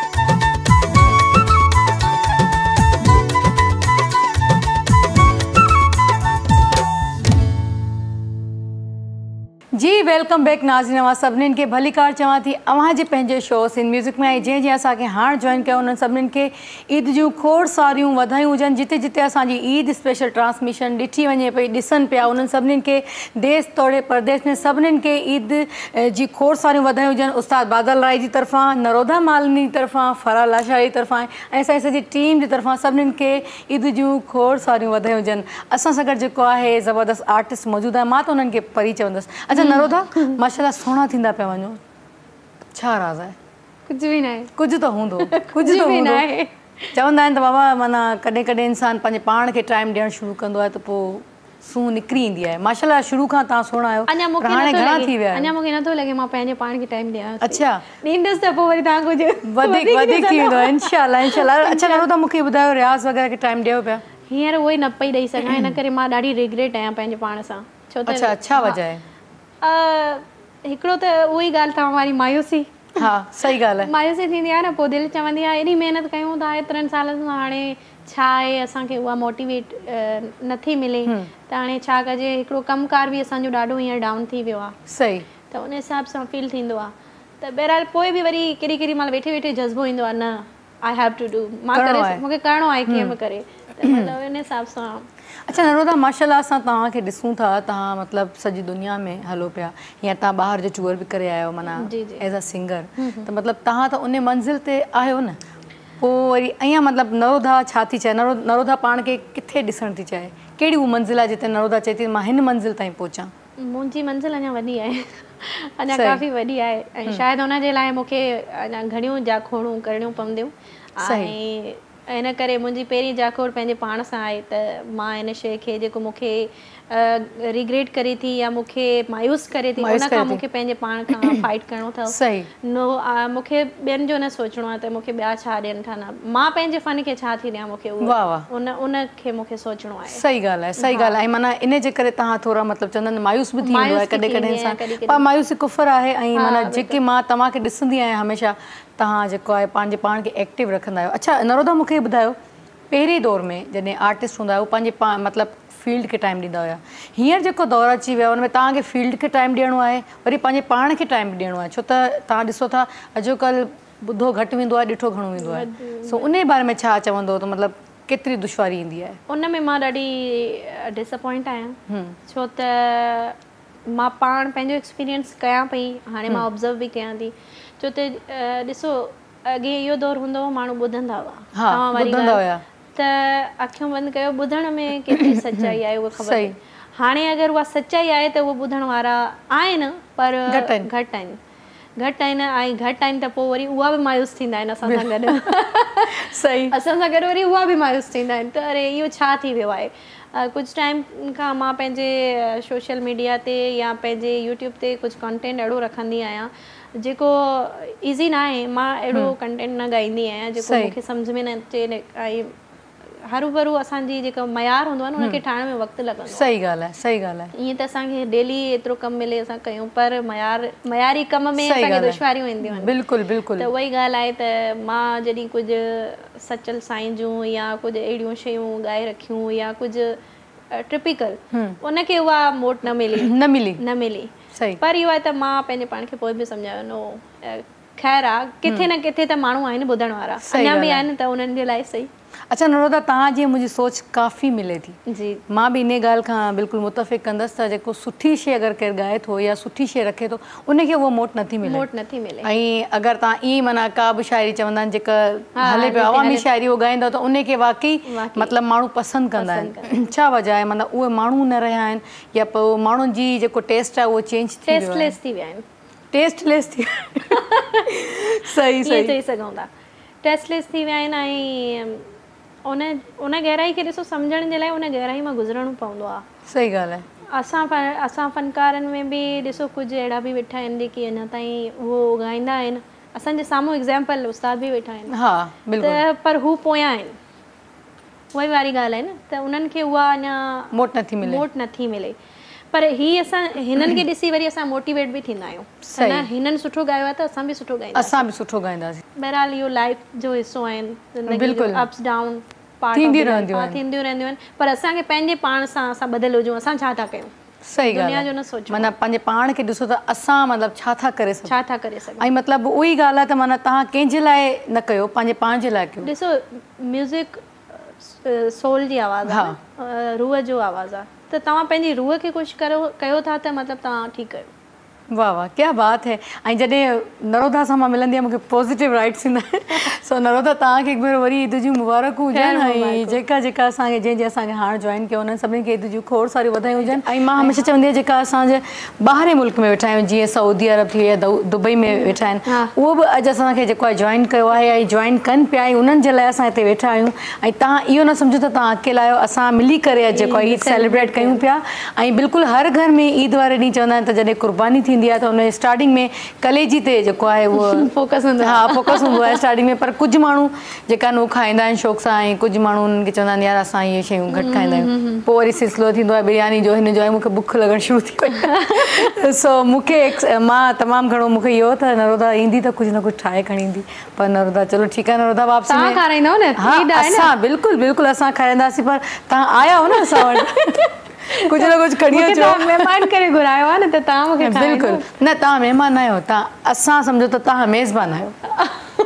जी वेलकम बैक नाज़रीन अवां सभिनीनि खे भलीकार चवां थी अवां जे पंहिंजे शो सिंध म्यूज़िक में ऐं जंहिं जंहिं असांखे हाणे जॉइन कयो उन्हनि सभिनीनि खे ईद जूं खोड़ सारियूं वाधायूं हुजनि जिते जिते असांजी ईद स्पेशल ट्रांसमिशन ॾिठी वञे पई ॾिसनि पिया उन्हनि सभिनीनि खे देश तोड़े परदेश में सभिनीनि खे ईद जी खोड़ सारियूं वाधायूं हुजनि उस्ताद बादल राय जी तरफ़ां नरोदा मालिनी जी तरफ़ां फराह लाशारी तरफ़ां ऐं असांजी सॼी टीम जी तरफ़ां सभिनीनि खे ईद जूं खोड़ सारियूं वाधायूं हुजनि असां सां गॾु जेको आहे ज़बरदस्त आर्टिस्ट मौजूदु आहे मां त उन्हनि खे परी चवंदसि अच्छा नरोदा माशाल्लाह सुहिणा थींदा पिया वञो छा राज़ आहे कुझु बि न आहे कुझु त हूंदो कुझु त हूंदो चवंदा आहिनि त बाबा माना कॾहिं कॾहिं इंसानु पंहिंजे पाण खे टाइम ॾियणु शुरू कंदो आहे त पोइ सूंहुं निकिरी ईंदी आहे माशाल्लाह शुरू खां तव्हां सुहिणा आहियो अञा मूंखे हाणे घणा थी विया अञा मूंखे नथो लॻे मां पंहिंजे पाण खे टाइम ॾियां अच्छा ॾींदसि त पोइ वरी तव्हां कुझु वधीक वधीक थी वेंदो इंशाल्लाह इंशाल्लाह अच्छा नरोदा मूंखे ॿुधायो रियाज़ वग़ैरह खे टाइम ॾियो पिया हींअर उहो ई न पई ॾेई सघां हिन करे मां ॾाढी रिग्रेट आहियां पंहिंजे पाण सां छो त अच्छा छा वजह आहे हिकिड़ो त उहो ई ॻाल्हि तव्हां वारी मायूसी हा सही ॻाल्हि आहे मायूसी थींदी आहे न पोइ दिलि चवंदी आहे एॾी महिनत कयूं था एतिरनि सालनि खां हाणे छा आहे असांखे उहा मोटिवेट नथी मिले त हाणे छा कजे हिकिड़ो कमकार बि असांजो ॾाढो हींअर डाउन थी वियो आहे सही त उन हिसाब सां फील थींदो आहे त बहरहाल पोइ बि वरी केॾी केॾी महिल वेठे वेठे जज़्बो ईंदो आहे न आई हैव टू डू मां करे मूंखे करिणो आहे कीअं बि करे त मतिलबु इन हिसाब सां। अच्छा नरोदा माशाल्लाह असां तव्हांखे ॾिसूं था तव्हां मतिलबु सॼी दुनिया में हलो पिया या तव्हां ॿाहिरि जो टूर बि करे आहियो माना एज़ अ सिंगर त मतिलबु तव्हां त उन मंज़िल ते आहियो न पोइ वरी ईअं मतिलबु नरोदा छा थी चए नरो नरोदा पाण खे किथे ॾिसणु थी चाहे कहिड़ी उहा मंज़िल आहे जिते नरोदा चए थी मां हिन मंज़िल ताईं पहुचां? मुंहिंजी मंज़िल अञा वॾी आहे अञा काफ़ी वॾी आहे ऐं शायदि हुनजे लाइ मूंखे अञा घणियूं जाखोड़ूं करणियूं पवंदियूं ऐं इन करे मुंहिंजी पहिरीं जाखोड़ पंहिंजे पाण सां आहे त मां इन शइ खे जेको मूंखे रिग्रेट करे थी या मूंखे मायूस करे थी उन खां मूंखे पंहिंजे पाण खां फाइट करिणो अथव। नो मूंखे ॿियनि जो न सोचणो आहे त मूंखे ॿिया छा ॾियनि था न मां पंहिंजे फ़न खे छा थी ॾियां मूंखे उन उन खे मूंखे सोचणो आहे। सही ॻाल्हि आहे सही ॻाल्हि आहे माना इन जे करे तव्हां थोरा मतिलबु चवंदा आहिनि मायूस बि थी वेंदो आहे कॾहिं कॾहिं इंसान पर मायूसी कुफर आहे ऐं माना जेके मां तव्हांखे ॾिसंदी आहियां हमेशह तव्हां जेको आहे पंहिंजे पाण खे एक्टिव रखंदा आहियो। अच्छा नरोदा मूंखे ॿुधायो पहिरीं दौर में जॾहिं आर्टिस्ट हूंदा हुआ पंहिंजे पा मतिलबु फील्ड खे टाइम ॾींदा हुआ हींअर जेको दौरु अची वियो आहे हुन में तव्हांखे फील्ड खे टाइम ॾियणो आहे वरी पंहिंजे पाण खे टाइम ॾियणो आहे छो त तव्हां ॾिसो था अॼुकल्ह ॿुधो घटि वेंदो आहे ॾिठो घणो वेंदो आहे सो उन बारे में छा चवंदो त मतिलबु केतिरी दुश्वारी ईंदी आहे? उन में मां ॾाढी डिसअपॉइंट आहियां छो त मां पाण पंहिंजो एक्सपीरियंस कयां पई हाणे मां ऑब्ज़र्व बि कयां थी छो त ॾिसो अॻे इहो दौरु हूंदो हो माण्हू ॿुधंदा हुआ त अखियूं बंदि कयो ॿुधण में केतिरी सचाई आहे उहा ख़बर हाणे अगरि उहा सचाई आहे त उहा ॿुधण वारा आहिनि पर घटि आहिनि घटि आहिनि घटि आहिनि ऐं घटि आहिनि त पोइ वरी उहा बि मायूस थींदा आहिनि असां सां गॾु सही असां सां गॾु वरी उहा बि मायूस थींदा आहिनि त अरे इहो छा थी वियो आहे। कुझु टाइम खां मां पंहिंजे सोशल मीडिया ते या पंहिंजे यूट्यूब ते कुझु कंटेंट अहिड़ो रखंदी आहियां जेको ईज़ी न आहे मां अहिड़ो कंटेंट न ॻाईंदी आहियां जेको मूंखे सम्झ में न अचे ऐं हरू भरू असांजी जेको मयार हूंदो आहे न हुनखे ठाहिण में वक़्तु लॻंदो। सही ॻाल्हि आहे सही ॻाल्हि आहे ईअं त असांखे डेली एतिरो कमु मिले असां कयूं पर मयार मयारी कम में असांखे दुश्वारियूं ईंदियूं आहिनि बिल्कुलु बिल्कुलु त उहा ई ॻाल्हि आहे त मां जॾहिं कुझु सचल साईं जूं या कुझु अहिड़ियूं शयूं ॻाए रखियूं या कुझु टिपिकल उनखे उहा मोट न मिली न मिली न मिली सही पर इहो आहे त मां पंहिंजे पाण खे पोइ बि सम्झायो नो ख़ैरु आहे किथे न किथे त माण्हू आहिनि ॿुधण वारा अञा बि आहिनि त उन्हनि जे लाइ सही। अच्छा नरोदा तव्हां जीअं मुंहिंजी सोच काफ़ी मिले थी जी मां बि इन ॻाल्हि खां बिल्कुलु मुतफ़िक़ कंदसि त जेको सुठी शइ अगरि केरु ॻाए थो या सुठी शइ रखे थो उनखे उहो मोट नथी मिले मोट नथी मिले ऐं अगरि तव्हां ईअं माना का बि शाइरी चवंदा आहिनि जेका हले पियो अवामी शाइरी उहो ॻाईंदव त उनखे वाक़ई मतिलबु माण्हू पसंदि कंदा आहिनि छा वजह आहे माना उहे माण्हू न रहिया आहिनि या पोइ माण्हुनि जी जेको टेस्ट आहे उहो चेंज टेस्टलेस थी विया आहिनि टेस्टलेस थी सही सही चई सघूं था टेस्टलेस थी विया आहिनि ऐं उन उन गहराई खे ॾिसो सम्झण जे लाइ उन गहराई मां गुज़रणो पवंदो आहे। सही ॻाल्हि आहे असां असां फ़नकारनि में बि ॾिसो कुझु अहिड़ा बि वेठा आहिनि जेकी अञा ताईं उहो ॻाईंदा आहिनि असांजे साम्हूं एग्ज़ाम्पल उस्ताद बि वेठा आहिनि हा बिल्कुलु त पर हू पोयां आहिनि उहा ई वारी ॻाल्हि आहे न त उन्हनि खे उहा अञा मोट नथी मिले मोट नथी मिले पर ही असां हिननि खे ॾिसी वरी असां मोटिवेट बि थींदा आहियूं न हिननि सुठो ॻायो आहे त असां बि सुठो ॻाईंदासीं असां बि सुठो ॻाईंदासीं बहरहाल इहो लाइफ जो हिसो आहिनि बिल्कुलु अप्स डाउन थींदियूं रहंदियूं आहिनि थींदियूं रहंदियूं आहिनि पर असांखे पंहिंजे पाण सां असां बदिल हुजूं असां छा था कयूं सही दुनिया जो न सोचो माना पंहिंजे पाण खे ॾिसो त असां मतिलबु छा था करे सघूं छा था करे सघूं ऐं मतिलबु उहा ई ॻाल्हि आहे त माना तव्हां कंहिंजे लाइ न कयो पंहिंजे पाण जे लाइ कयो ॾिसो म्यूज़िक सोल जी आवाज़ आहे रूह जो आवाज़ आहे त तव्हां पंहिंजी रूह खे कुझु करो कयो था त मतिलबु तव्हां ठीकु कयो वाह वाह क्या बात है ऐं जॾहिं नरोदा सां मां मिलंदी आहियां मूंखे पॉज़िटिव राइट्स ईंदा आहिनि सो नरोदा तव्हांखे हिकु भेरो वरी ईद जूं मुबारकूं हुजनि ऐं जेका जेका असांखे जंहिं जंहिं असांखे हाणे जॉइन कयो उन्हनि सभिनी खे ईद जूं खोड़ सारियूं वधायूं हुजनि ऐं मां हमेशह चवंदी आहियां जेका असांजे ॿाहिरि मुल्क में वेठा आहियूं जीअं सऊदी अरब थी या दुबई में वेठा आहिनि उहो बि अॼु असांखे जेको आहे जॉइन कयो आहे ऐं जॉइन कनि पिया ऐं उन्हनि जे लाइ असां हिते वेठा आहियूं ऐं तव्हां इहो न सम्झो त तव्हां अकेला आहियो असां मिली करे अॼु जेको आहे ईद सेलिब्रेट कयूं पिया ऐं बिल्कुलु हर घर में ईद वारे ॾींहुं चवंदा आहिनि त जॾहिं क़ुर्बानी थींदी आहे त उन स्टार्टिंग में कलेजी ते जेको आहे उहो फोकस हूंदो आहे हा फोकस हूंदो आहे स्टार्टिंग में पर कुझु माण्हू जेका आहिनि उहो खाईंदा आहिनि शौक़ु सां ऐं कुझु माण्हू उन्हनि खे चवंदा आहिनि यार असां इहे शयूं घटि खाईंदा आहियूं पोइ वरी सिलसिलो थींदो आहे बिरयानी जो हिन जो आहे मूंखे बुख लॻणु शुरू थी वई सो मूंखे मां तमामु घणो मूंखे इहो त नरोदा ईंदी त कुझु न कुझु ठाहे खणी ईंदी पर नरोदा चलो ठीकु आहे नरोदा वापसी में खाराईंदव न हा असां बिल्कुलु बिल्कुलु असां खाराईंदासीं पर तव्हां आया हो न असां वटि कुझु न कुझु खणी अचो महिमान करे घुरायो आहे न त तव्हां मूंखे बिल्कुलु न तव्हां महिमान आहियो तव्हां असां सम्झो त तव्हां मेज़बान आहियो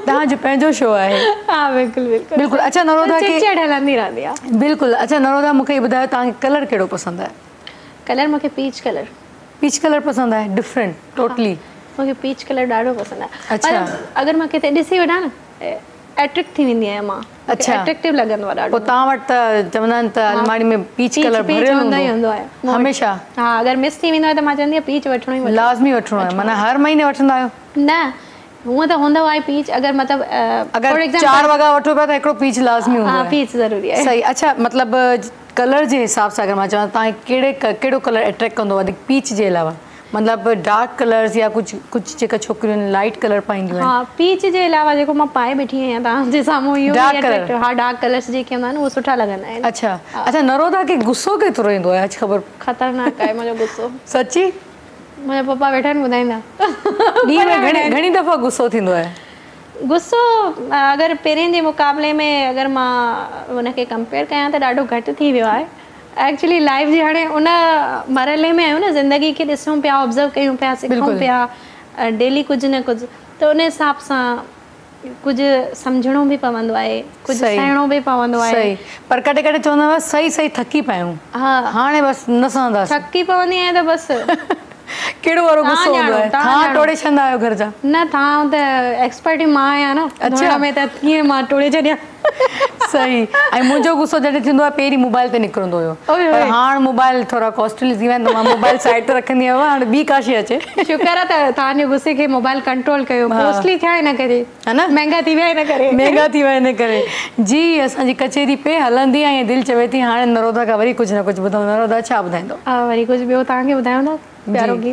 तव्हांजो पंहिंजो शो आहे। हाँ बिल्कुल बिल्कुल बिल्कुल। अच्छा नरोदा के चिड़चिड़ हलंदी रहंदी आहे। बिल्कुल। अच्छा नरोदा मूंखे इहो ॿुधायो तव्हांखे कलर कहिड़ो पसंदि आहे? कलर मूंखे पीच कलर। पीच कलर पसंदि आहे? Different totally. मूंखे पीच कलर ॾाढो पसंदि आहे। अच्छा। अगरि मां किथे ॾिसी वठां न एट्रैक्ट थी वेंदी आहियां मां। अच्छा। एट्रैक्टिव लॻंदो आहे ॾाढो। पोइ तव्हां वटि त चवंदा आहिनि त अलमारी में पीच कलर भरियल हूंदो ई हूंदो आहे हमेशा। हा अगरि मिस थी वेंदो आहे त मां चवंदी आहियां पीच वठिणो ई लाज़मी वठिणो आहे। माना हर महीने वठंदा आहियो? न हूअं त हूंदो आहे पीच। अगरि मतिलबु अगरि चारि वॻा वठो पिया त हिकिड़ो पीच लाज़मी हूंदो आहे। पीच ज़रूरी आहे। सही। अच्छा मतिलबु कलर जे हिसाब सां अगरि मां चवां तव्हांखे कहिड़े कहिड़ो कलर अट्रैक्ट कंदो वधीक पीच जे अलावा? मतलब डार्क कलर्स या कुछ कुछ जेका छोकिरियूं लाइट कलर पाईंदियूं आहिनि? हाँ पीच जे अलावा जेको मां पाए बैठी आहियां तव्हांजे साम्हूं इहो डार्क कलर। हाँ डार्क कलर्स जेके हूंदा आहिनि उहे सुठा लॻंदा आहिनि। अच्छा। अच्छा नरोदा खे गुस्सो केतिरो ईंदो आहे? अॼु ख़बर ख़तरनाक आहे मुंहिंजो गुस्सो। सची? मुंहिंजा पप्पा वेठा आहिनि ॿुधाईंदा। ॾींहं में घणी घणी दफ़ा गुस्सो थींदो आहे? गुस्सो अगरि पहिरें जे मुक़ाबले में अगरि मां हुनखे कंपेयर कयां त ॾाढो घटि थी वियो आहे। एक्चुअली लाइफ जी हाणे उन मरहले में आहियूं न ज़िंदगी खे ॾिसूं पिया ऑब्ज़र्व कयूं पिया सिखूं पिया डेली कुझु न कुझु त उन हिसाब सां कुझु सम्झणो बि पवंदो आहे कुझु सहणो बि पवंदो आहे। सही। पर कॾहिं कॾहिं चवंदा हुआ सही सही थकी पियूं। हा हाणे बसि न सहंदासीं। थकी पवंदी आहियां त बसि कहिड़ो वारो गुस्सो हूंदो आहे? तव्हां टोड़े छॾंदा आहियो घर जा? न तव्हां त एक्सपर्ट ई मां आहियां न। अच्छा में त कीअं मां टोड़े छॾियां। सही। ऐं मुंहिंजो गुस्सो जॾहिं थींदो आहे पहिरीं मोबाइल ते निकिरंदो हुयो पर हाणे मोबाइल थोरा कॉस्टली थी विया आहिनि त मां मोबाइल साइड ते रखंदी आहियां। हाणे ॿी का शइ अचे। शुक्र आहे त तव्हांजे गुस्से खे मोबाइल कंट्रोल कयो। कॉस्टली थिया हिन करे है न महांगा थी विया हिन करे महांगा थी विया हिन करे। जी असांजी कचेरी पे हलंदी आहे ऐं दिलि चवे थी हाणे नरोदा खां वरी कुझु न कुझु ॿुधूं। नरोदा छा ॿुधाईंदो? हा वरी कुझु ॿियो तव्हांखे ॿुधायो न प्यारो गीत।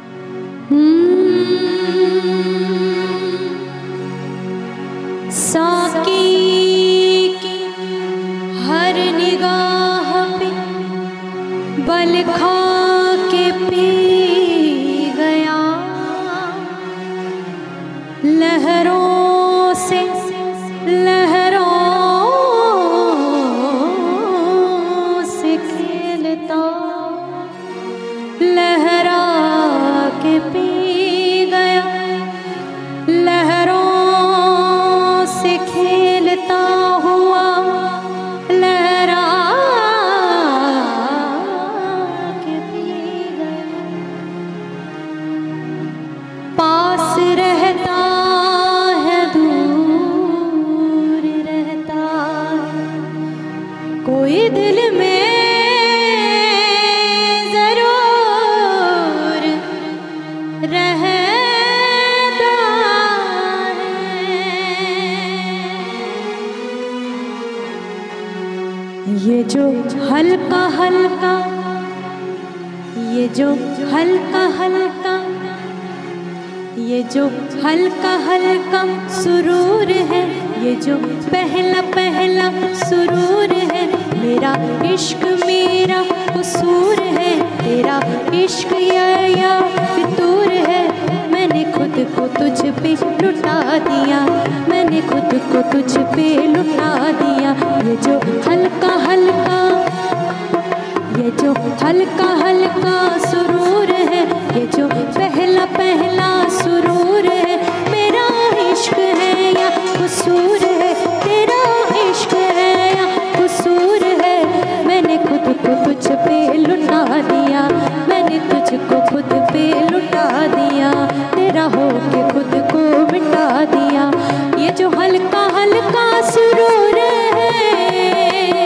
साकी हर निगाह पे बल खा के पी गया लहरों से लहरों से खेलता लहरा के पी गया लहरों से खेलता हुआ लहरा के पी गया पास रहता है दूर रहता कोई दिल में जरूर रहता ये जो हल्का हल्का ये जो हल्का हल्का ये जो हल्का हल्का सुरूर है ये जो पहला पहला सुरूर है मेरा इश्क मेरा कसूर है तेरा इश्क या या फितूर है मैंने खुद को तुझ पे लुटा दिया मैंने खुद को तुझ पे लुटा दिया ये जो हल्का हल्का ये जो हल्का हल्का सुरूर है ये जो पहला पहला सुरूर है मेरा इश्क है या कसूर है तेरा इश्क है या कसूर है मैंने खुद को तुझ पे लुटा दिया मैंने तुझको खुद पे लुटा दिया तेरा हो के खुद को मिटा दिया ये जो हल्का हल्का सुरूर है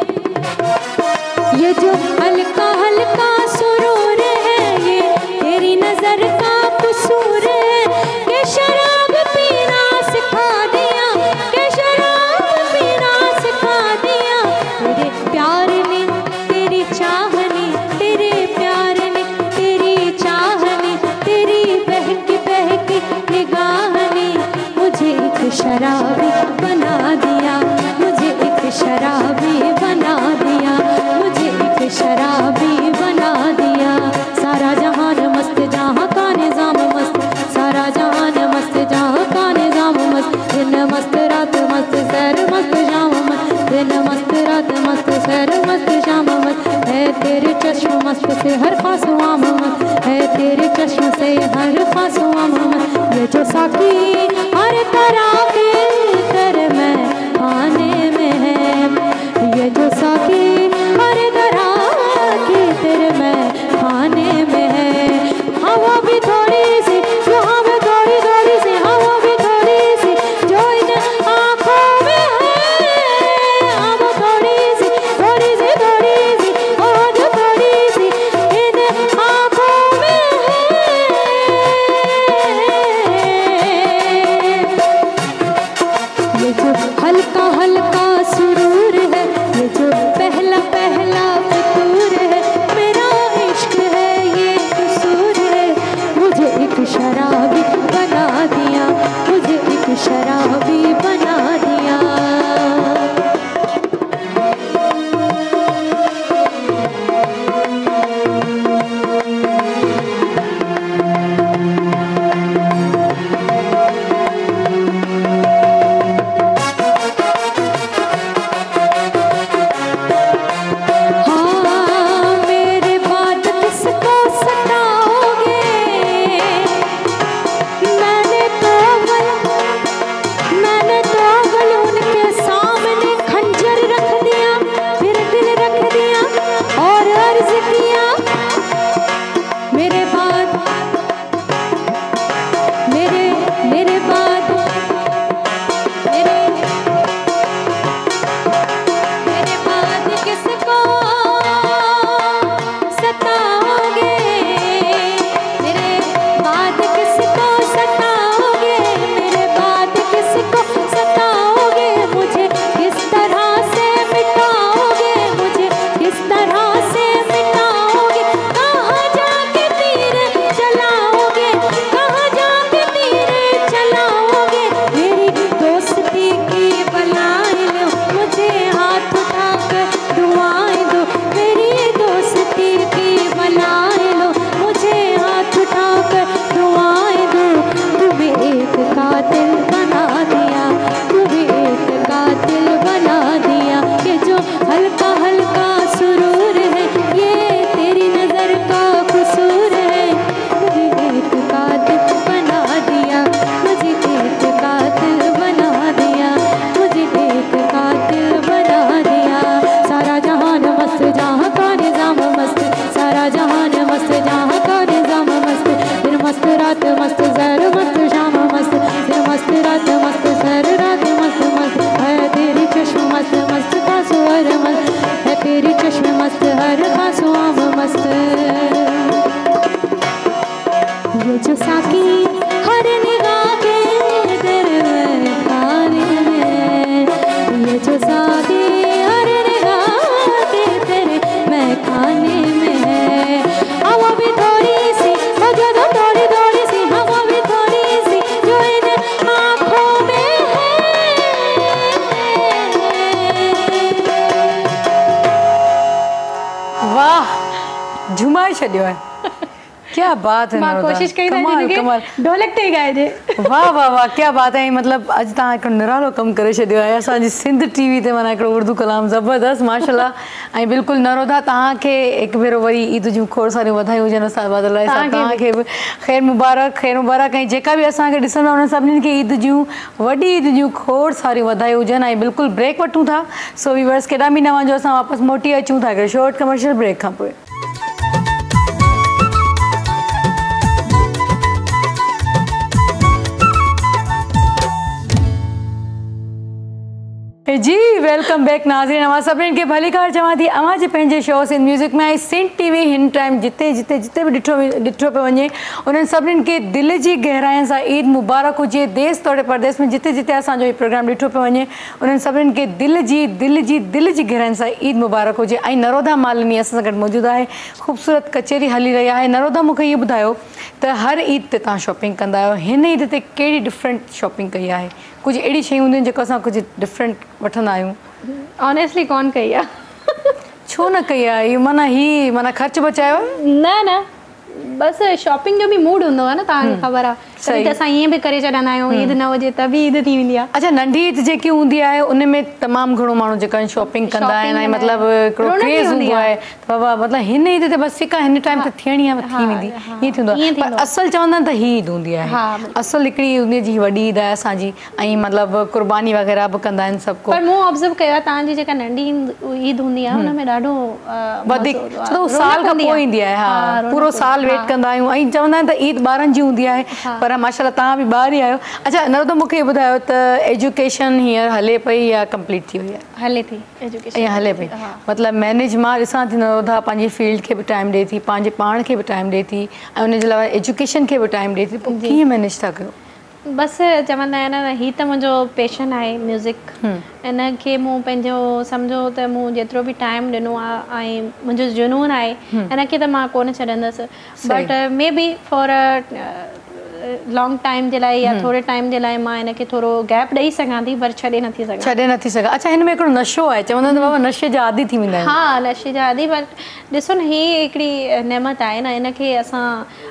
ये जो हल्का हल्का सुरूर है ये तेरी नजर का कसूर है कि शराब पीना सिखा दिया कि शराब पीना सिखा दिया तेरे प्यार ने तेरी चाहने तेरे प्यार ने तेरी चाहने तेरी बहकी बहकी निगाह ने मुझे एक शराबी बना दिया मुझे एक शराबी बना दिया मुझे एक शराबी बना दिया सारा जहान मस्त जहाँ का निजाम मस्त सारा जहान मस्त जहाँ का निजाम मस्त दिन मस्त रात मस्त सैर मस्त शाम मस्त दिन मस्त रात मस्त सैर मस्त शाम मस्त है तेरे चश्म मस्त से हर खास आम मस्त है तेरे चश्म से हर खास आम मस्त ये जो साकी हर तरह के तेरे मैं खाने में है। ये जो साकी हर तरह के तेरे मैं खाने में है। हवा भी थोड़ी सी जो हमें थोड़ी थोड़ी सी हवा भी थोड़ी सी जो इन आँखों में है। हवा थोड़ी सी थोड़ी सी थोड़ी सी और थोड़ी सी इन आँखों में है। ये जो हल्का हल्का सुरूर है, ये जो पहला पहला फितूर है, मेरा इश्क है ये कसूर है। मुझे एक शराबी बना दिया, मुझे एक शराबी बना दिया। हाँ मेरे बाद किसको सताओगे। मैंने तो अव्वल मैंने तो अव्वल उनके सामने खंजर रख दिया, फिर दिल रख दिया और अर्ज किया। मेरे बाद मेरे मेरे बाद मेरे मेरे बाद किसको सताओगे। मेरे बाद किसको सताओगे। मेरे बाद किसको सताओगे। मुझे किस तरह से मिटाओगे। मुझे किस तरह से मिटाओगे। कहाँ जाके तीर चलाओगे। कहाँ जाके तीर चलाओगे। मेरी दोस्ती की बलाएं लो, मुझे हाथ उठाकर दुआएं दो। मेरी दोस्ती की बलाएं लो, मुझे हाथ उठाकर दुआएं दो। तुम्हें एक कातिल बना दिया, तुम्हें एक कातिल बना दिया। ये जो हल्का हल्का सुरूर है, ये तेरी नजर का कसूर है। मुझे एक कातिल बना दिया, मुझे एक कातिल बना दिया, मुझे एक कातिल बना दिया। सारा जहान मस्त जहाँ का निजाम मस्त, सारा जहान मस्त जहाँ का निजाम मस्त। दिन मस्त रात मस्त जहर मस्त शाम मस्त, दिन मस्त रात मस्त जहर रात मस्त मस्त। है तेरी चश्म मस्त मस्त का सुअर मस्त, है तेरी चश्म मस्त हर का सुआम मस्त। ये जो साकी हर निगाह के तेरे मैं खाने में है। ये जो साकी हर निगाह के तेरे मैं खाने में है। हवा भी थोड़ी सी हो जो तो थोड़ी थोड़ी सी हवा भी थोड़ी सी जो इन आँखों में है। वाह झुमाए छॾियो आहे। क्या बात है मां नरोदा। कोशिश कई कमाल कमाल। ढोलक ते गाए जे। वाह वाह वाह क्या बात है। मतलब अॼु तव्हां हिकिड़ो निरालो कमु करे छॾियो आहे असांजी सिंध टीवी ते माना हिकिड़ो उर्दू कलाम ज़बरदस्त माशाल्लाह। ऐं बिल्कुलु नरोदा तव्हांखे हिकु भेरो वरी ईद जूं खोड़ सारियूं वाधायूं हुजनि असां बादल साहब तव्हांखे बि ख़ैर मुबारक ख़ैर मुबारक। ऐं जेका बि असांखे ॾिसंदा उन्हनि सभिनीनि खे ईद जूं वॾी ईद जूं खोड़ सारियूं वाधायूं हुजनि। ऐं बिल्कुलु ब्रेक वठूं था। सो व्यूअर्स केॾा बि न वञो असां वापसि मोटी अचूं था हिकिड़े शॉर्ट कमर्शियल ब्रेक खां पोइ। जी वेलकम बैक नाज़रीन। अवां सभिनीनि खे भली कार चवां थी अवां जे पंहिंजे शो सिंध म्यूज़िक में सिंध टीवी हिन टाइम जिते जिते जिते बि ॾिठो ॾिठो पियो वञे उन्हनि सभिनीनि खे दिलि जी गहराइनि सां ईद मुबारक हुजे। देश तोड़े परदेस में जिते जिते असांजो हीउ प्रोग्राम ॾिठो पियो वञे उन्हनि सभिनीनि खे दिलि जी दिलि जी दिलि जी गहराइनि सां ईद मुबारक हुजे। ऐं नरोदा मालिनी असां सां गॾु मौजूदु आहे। ख़ूबसूरत कचेरी हली रही आहे। नरोदा मूंखे इहो ॿुधायो त हर ईद ते तव्हां शॉपिंग कंदा आहियो, हिन ईद ते कहिड़ी डिफरेंट शॉपिंग कई आहे? कुझु अहिड़ी शयूं हूंदियूं आहिनि जेको असां कुझु डिफरेंट वठंदा आहियूं? ऑनेस्टली कोन कई आहे। छो न कई आहे? इहो माना ही माना ख़र्चु बचायो? न न बस शॉपिंग जो भी मूड हूंदो आहे न, तव्हांखे ख़बर आहे, तॾहिं त असां ईअं बि करे छॾंदा आहियूं, ईद न हुजे त बि ईद थी वेंदी आहे। अच्छा, नंढी ईद जेकी हूंदी आहे उन में तमामु घणो माण्हू जेका शॉपिंग कंदा आहिनि, ऐं मतिलबु हिकिड़ो क्रेज़ हूंदो आहे त बाबा मतिलबु हिन ईद ते बसि जेका हिन टाइम ते थियणी आहे थी वेंदी, ईअं थींदो आहे। पर असल चवंदा आहिनि त हीअ ईद हूंदी आहे, असल हिकिड़ी हुन जी वॾी ईद आहे असांजी, ऐं मतिलबु कुर्बानी वग़ैरह बि कंदा आहिनि सभु को। पर मूं ऑब्ज़र्व कयो आहे तव्हांजी जेका नंढी ईद हूंदी आहे हुन में ॾाढो वधीक छो साल खां पोइ ईंदी आहे, हा पूरो साल वेट कंदा आहियूं, ऐं चवंदा आहिनि त ईद ॿारनि जी हूंदी आहे, पर माशाल्लाह तव्हां बि ॿार ई आहियो। अच्छा नरोदा, मूंखे ॿुधायो त एजुकेशन हींअर हले पई या कंप्लीट थी वई आहे? हले थी एजुकेशन, ईअं हले पई, मतिलबु मैनेज मां ॾिसां थी नरोदा पंहिंजी फील्ड खे बि टाइम ॾिए थी, पंहिंजे पाण खे बि टाइम ॾिए थी, ऐं उनजे अलावा एजुकेशन खे बि टाइम ॾिए थी, पोइ कीअं मैनेज था कयो? बसि चवंदा आहिनि न, हीअ त मुंहिंजो पैशन आहे म्यूज़िक, इन खे मूं पंहिंजो सम्झो त मूं जेतिरो बि टाइम ॾिनो आहे ऐं मुंहिंजो जुनून आहे इन खे त मां कोन छॾंदसि, but maybe for a long time जे लाइ या थोरे टाइम जे लाइ मां हिनखे थोरो गैप ॾेई सघां थी, पर छॾे नथी सघां छॾे नथी सघां अच्छा, हिन में हिकिड़ो नशो आहे, चवंदा आहिनि बाबा नशे जा आदी थी वेंदा आहिनि। हा, नशे जा आदी, पर ॾिसो न हीअ हिकिड़ी नेमत आहे न, हिनखे असां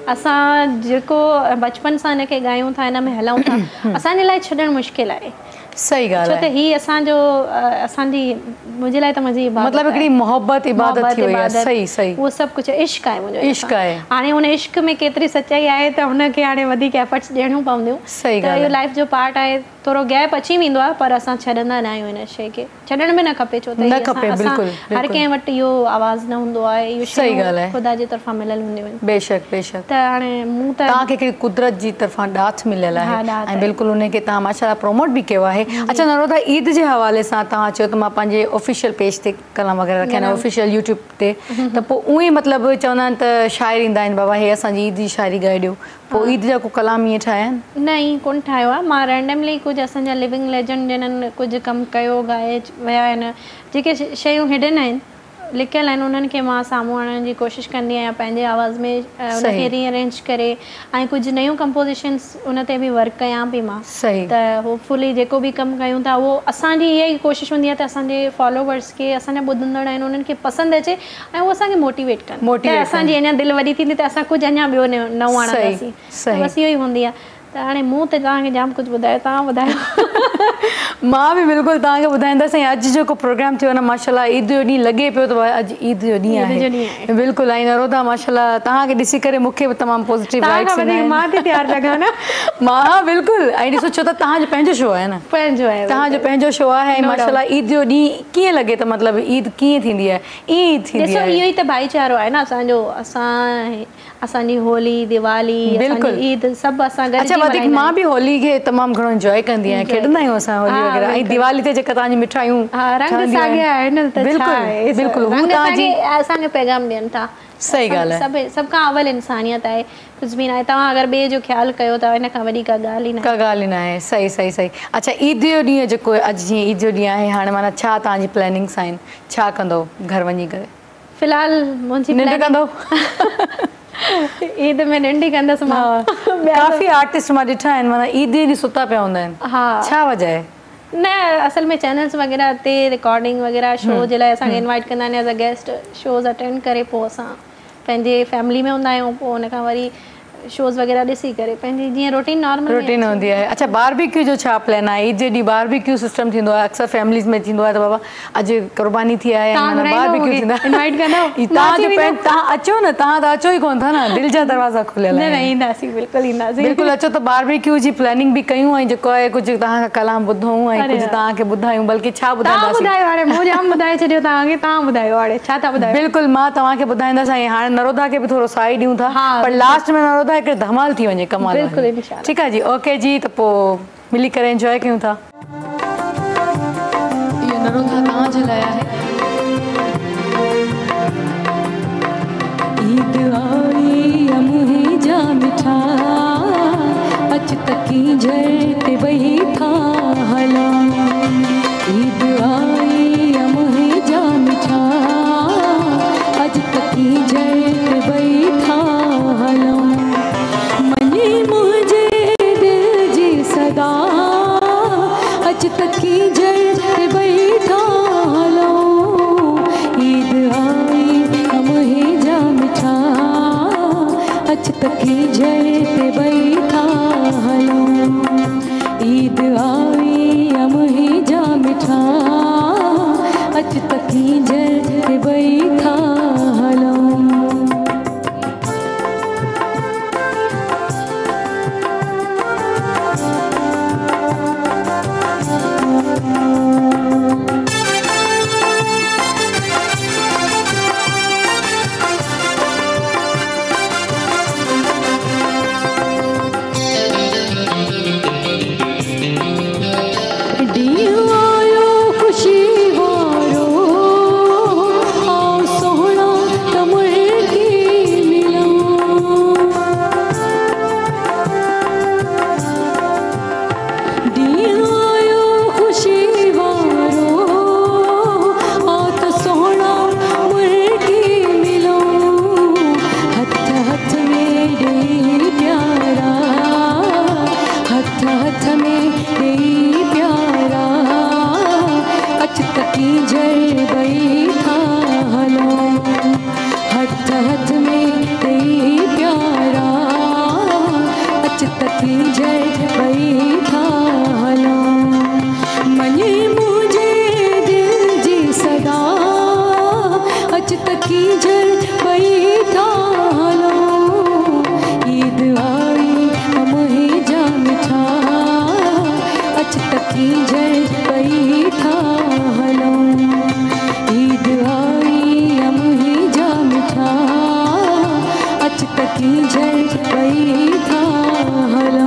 असां जेको बचपन सां हिनखे ॻायूं था, हिन में हलूं था, असांजे लाइ छॾणु मुश्किल आहे। सही ॻाल्हि आहे, छो त हीअ असांजो असांजी मुंहिंजे लाइ त मुंहिंजी मतिलबु हिकिड़ी मोहबत इबादत थी वई आहे। सही सही, उहो सभु कुझु इश्क आहे मुंहिंजो, इश्क आहे। हाणे हुन इश्क में केतिरी सचाई आहे त हुनखे हाणे वधीक एफर्ट्स ॾियणियूं पवंदियूं। सही ॻाल्हि, इहो लाइफ जो पार्ट आहे, थोरो गैप अची वेंदो आहे, पर असां छॾंदा न आहियूं हिन शइ खे, छॾण में न खपे, छो त न खपे, बिल्कुलु हर कंहिं वटि इहो आवाज़ न हूंदो आहे, इहो सही ॻाल्हि आहे, ख़ुदा जी तरफ़ां मिलियल हूंदियूं आहिनि। बेशक बेशक, त हाणे मूं त तव्हांखे हिकिड़ी कुदरत जी तरफ़ां ॾाथ मिलियल आहे, ऐं बिल्कुलु उनखे तव्हां माशाल्लाह प्रमोट बि कयो आहे। अच्छा नरोदा, ईद जे हवाले सां तव्हां चयो त मां पंहिंजे ऑफिशियल पेज ते कलाम वग़ैरह रखिया आहिनि, ऑफिशियल यूट्यूब ते, त पोइ उअं ई मतिलबु चवंदा आहिनि त शाइर ईंदा आहिनि, बाबा हे असांजी ईद जी शाइरी ॻाए ॾियो, पोइ ईद जा को कलाम ईअं ठाहिया आहिनि? न, ईअं कोन ठाहियो आहे, मां रैंडमली कुझु असांजा लिविंग लेजेंड जिन्हनि कुझु कमु कयो, ॻाए विया आहिनि, जेके शयूं हिडन आहिनि लिकियल आहिनि, उन्हनि खे मां साम्हूं आणण जी कोशिशि कंदी आहियां, पंहिंजे आवाज़ में उनखे रीअरेंज करे, ऐं कुझु नयूं कंपोज़िशन्स उन ते बि वर्क कयां पई मां। सही, त होपफुली जेको बि कमु कयूं था उहो असांजी इहा ई कोशिशि हूंदी आहे त असांजे फॉलोवर्स खे, असांजा ॿुधंदड़ आहिनि, उन्हनि खे पसंदि अचे ऐं उहो असांखे मोटिवेट कनि, मोटिवेट असांजी अञा दिलि वॾी थींदी त असां कुझु अञा ॿियो नओं आणंदासीं, बसि इहो ई हूंदी आहे। त हाणे मूं त तव्हांखे जाम कुझु ॿुधायो, तव्हां ॿुधायो। मां बि बिल्कुलु तव्हांखे ॿुधाईंदसि, ऐं अॼु जेको प्रोग्राम थियो न माशाल्लाह, ईद जो ॾींहुं लॻे पियो त अॼु ईद जो ॾींहुं आहे, बिल्कुलु। ऐं नरोदा माशाल्लाह तव्हांखे ॾिसी करे मूंखे बि तमामु पॉज़िटिव वाइब्स ईंदा आहिनि, मां थी तयारु लॻां न, मां बिल्कुलु। ऐं ॾिसो, छो त तव्हांजो पंहिंजो शो आहे न, पंहिंजो आहे, तव्हांजो पंहिंजो शो आहे, ऐं माशाल्लाह ईद जो ॾींहुं कीअं लॻे त मतिलबु ईद कीअं थींदी आहे, ईअं ई थींदी आहे। इहो ई त भाईचारो आहे न असांजो, असां असांजी होली, दिवाली, ईद सभु असां गॾिजी अच्छा, वधीक मां बि होली खे तमामु घणो इंजॉय कंदी आहियां, खेॾंदा आहियूं असां होली वग़ैरह, ऐं दिवाली ते जेका तव्हांजी मिठाइयूं असांखे पैगाम ॾियनि था। सही ॻाल्हि आहे, सभु सभु खां अवल इंसानियत आहे, कुझु बि न आहे, तव्हां अगरि ॿिए जो ख़्यालु कयो था इन खां वॾी का ॻाल्हि ई न, का ॻाल्हि ई न आहे। सही सही सही। अच्छा, ईद जो ॾींहुं जेको अॼु जीअं ईद जो ॾींहुं आहे, हाणे माना छा तव्हांजी प्लैनिंग्स आहिनि, छा कंदो घर वञी करे? फ़िलहालु मुंहिंजी निंड कंदो? ईद में निंड ई कंदसि मां। काफ़ी आर्टिस्ट मां ॾिठा आहिनि, माना ईद ॾींहुं सुता पिया हूंदा आहिनि, हा, छा वजह आहे? न, असल में चैनल्स वग़ैरह ते रिकॉर्डिंग वग़ैरह शो जे लाइ असांखे इनवाइट कंदा आहिनि as a guest, shows attend करे पोइ असां पंहिंजे फैमिली में हूंदा आहियूं, पोइ हुन खां वरी शोज़ वग़ैरह ॾिसी करे पंहिंजी जीअं रूटीन नॉर्मल रूटीन हूंदी आहे। अच्छा, बारबेक्यू जो छा प्लान आहे? ईद जे ॾींहुं बारबेक्यू सिस्टम थींदो आहे, अक्सर फैमिलीज़ में थींदो आहे त बाबा अॼु कुर्बानी थी आहे, बारबेक्यू थींदा, तव्हां अचो न, तव्हां त अचो ई कोन था न, दिलि जा दरवाज़ा खुलियल आहिनि। ईंदासीं, बिल्कुलु ईंदासीं, बिल्कुलु अचो त बारबेक्यू जी प्लानिंग बि कयूं, ऐं जेको आहे कुझु तव्हां कलाम ॿुधूं ऐं कुझु तव्हांखे ॿुधायूं, बल्कि छा ॿुधाईंदासीं? हाणे मूं जाम ॿुधाए छॾियो तव्हांखे, तव्हां ॿुधायो हाणे छा था ॿुधायो? बिल्कुलु, मां तव्हांखे ॿुधाईंदसि, ऐं हाणे नरोदा खे बि थोरो साई ॾियूं था, पर लास्ट में नरोदा हिकिड़े धमाल थी वञे, कमाल। बिल्कुलु, इंशाअल्लाह। ठीकु आहे जी, ओके जी, त पोइ मिली करे एंजॉय कयूं था। इहो नरोदा तव्हांजे लाइ आहे। ईद आई अमुही जा मिठा, अच तकी झर ते वही था हला, ईद आई अमुही जा मिठा, अच तकी झर ते वही था हला, मने मुझे दिल जी सदा, अच तकी झर ते बैठा हलो, ईद आई हम ही जा मिठा, अच कींजर बैठा हलो मने मुझे दिल जी सदा अच त कींजर बैठा हलो ईद आई हम ही जा मिठा अच त कींजर बैठा हलो ईद आई हम ही जा मिठा अच त कींजर बैठा हलो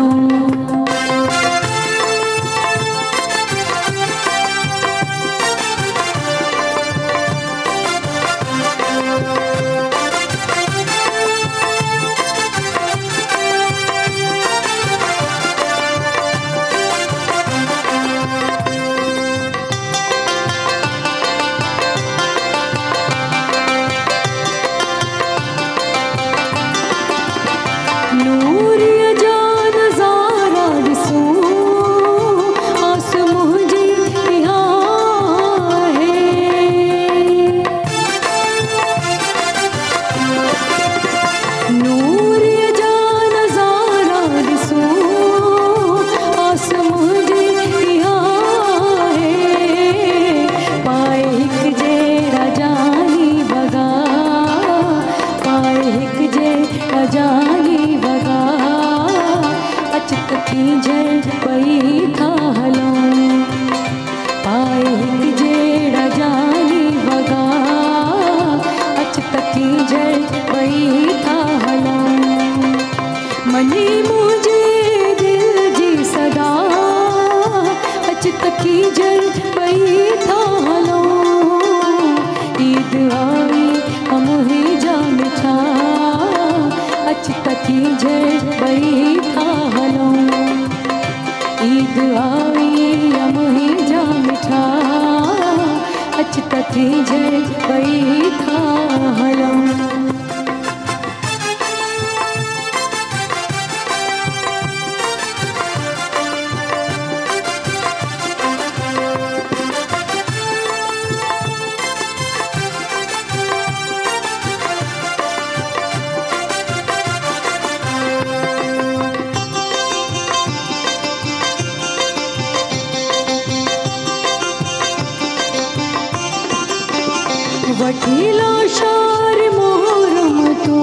वठीला शार मोहरम तू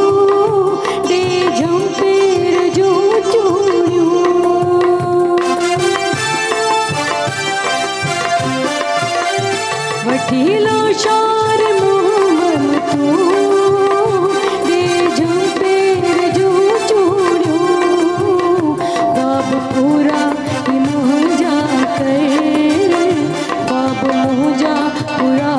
दे झंपेर जो चूड़ियों वठीला शार मोहरम तू दे झंपेर जो चूड़ियों बाब पूरा ही मोहजा कर बाब मोहजा पूरा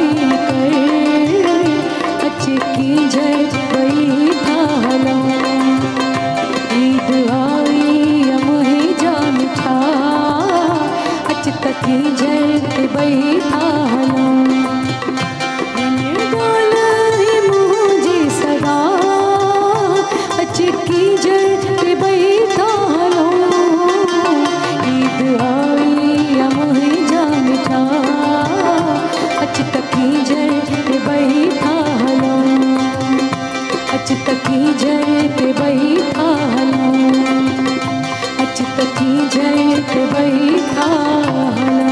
बैठा हलो गाल मुझे सदा अच कींजर पे बैठा हलो ईद आई हम ही जा मिठा अच त कींजर पे बैठा हलो अच त कींजर पे बैठा हलो अच त कींजर पे बैठा हलो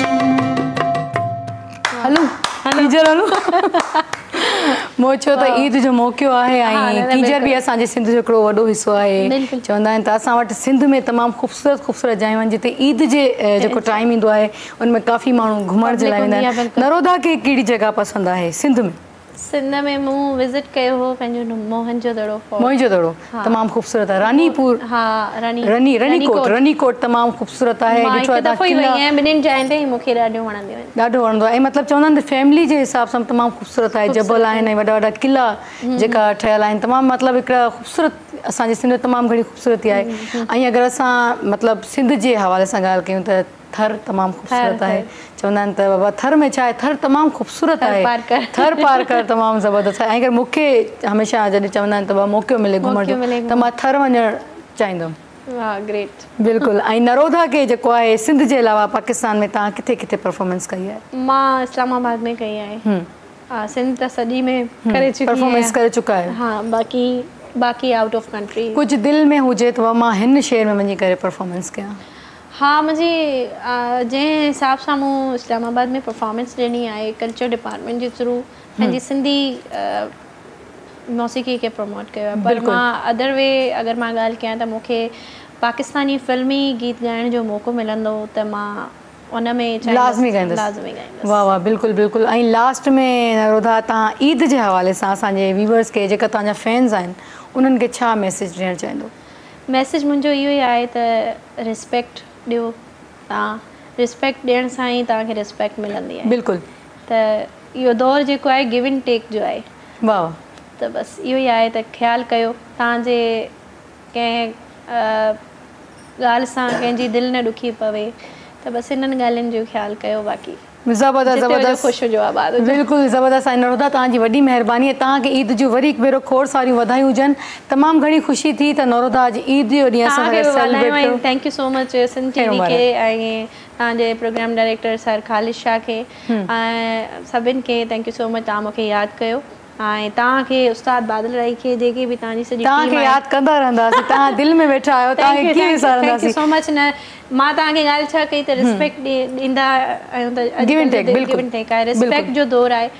हलो कींजर हलो मोचो त ईद जो मौक़ो आहे ऐं कींजर बि असांजे सिंध जो हिकिड़ो वॾो हिसो आहे चवंदा आहिनि त असां वटि सिंध में तमामु ख़ूबसूरत ख़ूबसूरत जायूं आहिनि जिते ईद जे जेको टाइम ईंदो आहे उन में काफ़ी माण्हू घुमण जे लाइ वेंदा आहिनि नरोदा खे कहिड़ी जॻह पसंदि आहे सिंध में सिंध में मूं विज़िट कयो हो पंहिंजो मोहनजो दड़ो फोर्ट मोहनजो दड़ो तमामु ख़ूबसूरत आहे रानीपुर हा रानी रनी रनीकोट रनीकोट तमामु ख़ूबसूरत आहे ॾिठो आहे दफ़ो ई वई आहियां ॿिन्हिनि जायुनि ते मूंखे ॾाढियूं वणंदियूं आहिनि ॾाढो वणंदो आहे ऐं मतिलबु चवंदा आहिनि फैमिली जे हिसाब सां तमामु ख़ूबसूरत आहे जबल आहिनि ऐं वॾा वॾा क़िला जेका ठहियल आहिनि तमामु मतिलबु हिकिड़ा ख़ूबसूरत असांजे सिंध में तमामु घणी ख़ूबसूरती आहे ऐं अगरि असां मतिलबु सिंध जे हवाले सां ॻाल्हि कयूं त थर तमामु ख़ूबसूरत आहे चवंदा आहिनि त बाबा थर में छा आहे थर तमामु ख़ूबसूरत आहे थर पार कर तमामु ज़बरदस्त आहे ऐं अगरि मूंखे हमेशह जॾहिं चवंदा आहिनि त बाबा मौक़ो मिले घुमण जो त मां थर वञणु चाहींदमि वाह ग्रेट बिल्कुलु ऐं नरोदा खे जेको आहे सिंध जे अलावा पाकिस्तान में तव्हां किथे किथे परफॉर्मेंस कई आहे मां इस्लामाबाद में कई आहे हा सिंध त सॼी में करे चुकी परफॉर्मेंस करे चुका आहियो हा बाक़ी बाक़ी आउट ऑफ कंट्री कुछ दिल में हुजे तो मां हिन शहर में वञी करे परफॉर्मेंस कयां। हाँ, मुंहिंजी जंहिं हिसाब सां मूं इस्लामाबाद में परफॉर्मेंस ॾिनी आहे कल्चर डिपार्टमेंट जे थ्रू पंहिंजी सिंधी मौसीक़ी खे प्रमोट कयो आहे। पर मां अदर वे अगरि मां ॻाल्हि कयां त मूंखे पाकिस्तानी फ़िल्मी गीत ॻाइण जो मौक़ो मिलंदो त मां उन में लाज़मी ॻाईंदसि। लाज़मी ॻाईंदसि। वाह वाह, बिल्कुलु बिल्कुलु। ऐं लास्ट में नरोधा तव्हां ईद जे हवाले सां असांजे व्यूवर्स खे जेका तव्हांजा फैन्स आहिनि उन्हनि खे छा मैसेज ॾियणु चाहींदो? मैसेज मुंहिंजो इहो ई आहे त रिस्पेक्ट ॾियो। तव्हां रिस्पेक्ट ॾियण सां ई तव्हांखे रिस्पेक्ट मिलंदी आहे। बिल्कुलु। त इहो दौरु जेको आहे गिव एंड टेक जो आहे। वाह। त बसि इहो ई आहे त ख़्यालु कयो तव्हांजे कंहिं ॻाल्हि सां कंहिंजी दिलि न ॾुखी पवे त बसि हिननि ॻाल्हियुनि जो ख़्यालु कयो। बाक़ी ज़बरदस्त ज़बरदस्त, ख़ुशि हुजो आबाद हुजो। बिल्कुलु ज़बरदस्त। ऐं नरोधा तव्हांजी वॾी महिरबानी आहे। तव्हांखे ईद जूं वरी हिकु भेरो खोड़ सारियूं वाधायूं हुजनि। तमामु घणी ख़ुशी थी त नरोधा अॼु ईद जो ॾींहुं असां सां सेलिब्रेट कयो। Thank you so much Sindh TV खे ऐं तव्हांजे प्रोग्राम डायरेक्टर सर ख़ालिद शाह खे ऐं सभिनि खे थैंक यू सो मच। तव्हां मूंखे यादि कयो ऐं तव्हांखे उस्ताद बादल राई खे जेके बि तव्हांजी सॼी तव्हांखे यादि कंदा रहंदासीं। तव्हां दिलि में वेठा आहियो, तव्हांखे कीअं विसारंदासीं। Thank you so much. न मां तव्हांखे ॻाल्हि छा कई त रिस्पेक्ट ॾींदा आहियूं त give and take, give and take आहे। रिस्पेक्ट जो दौरु आहे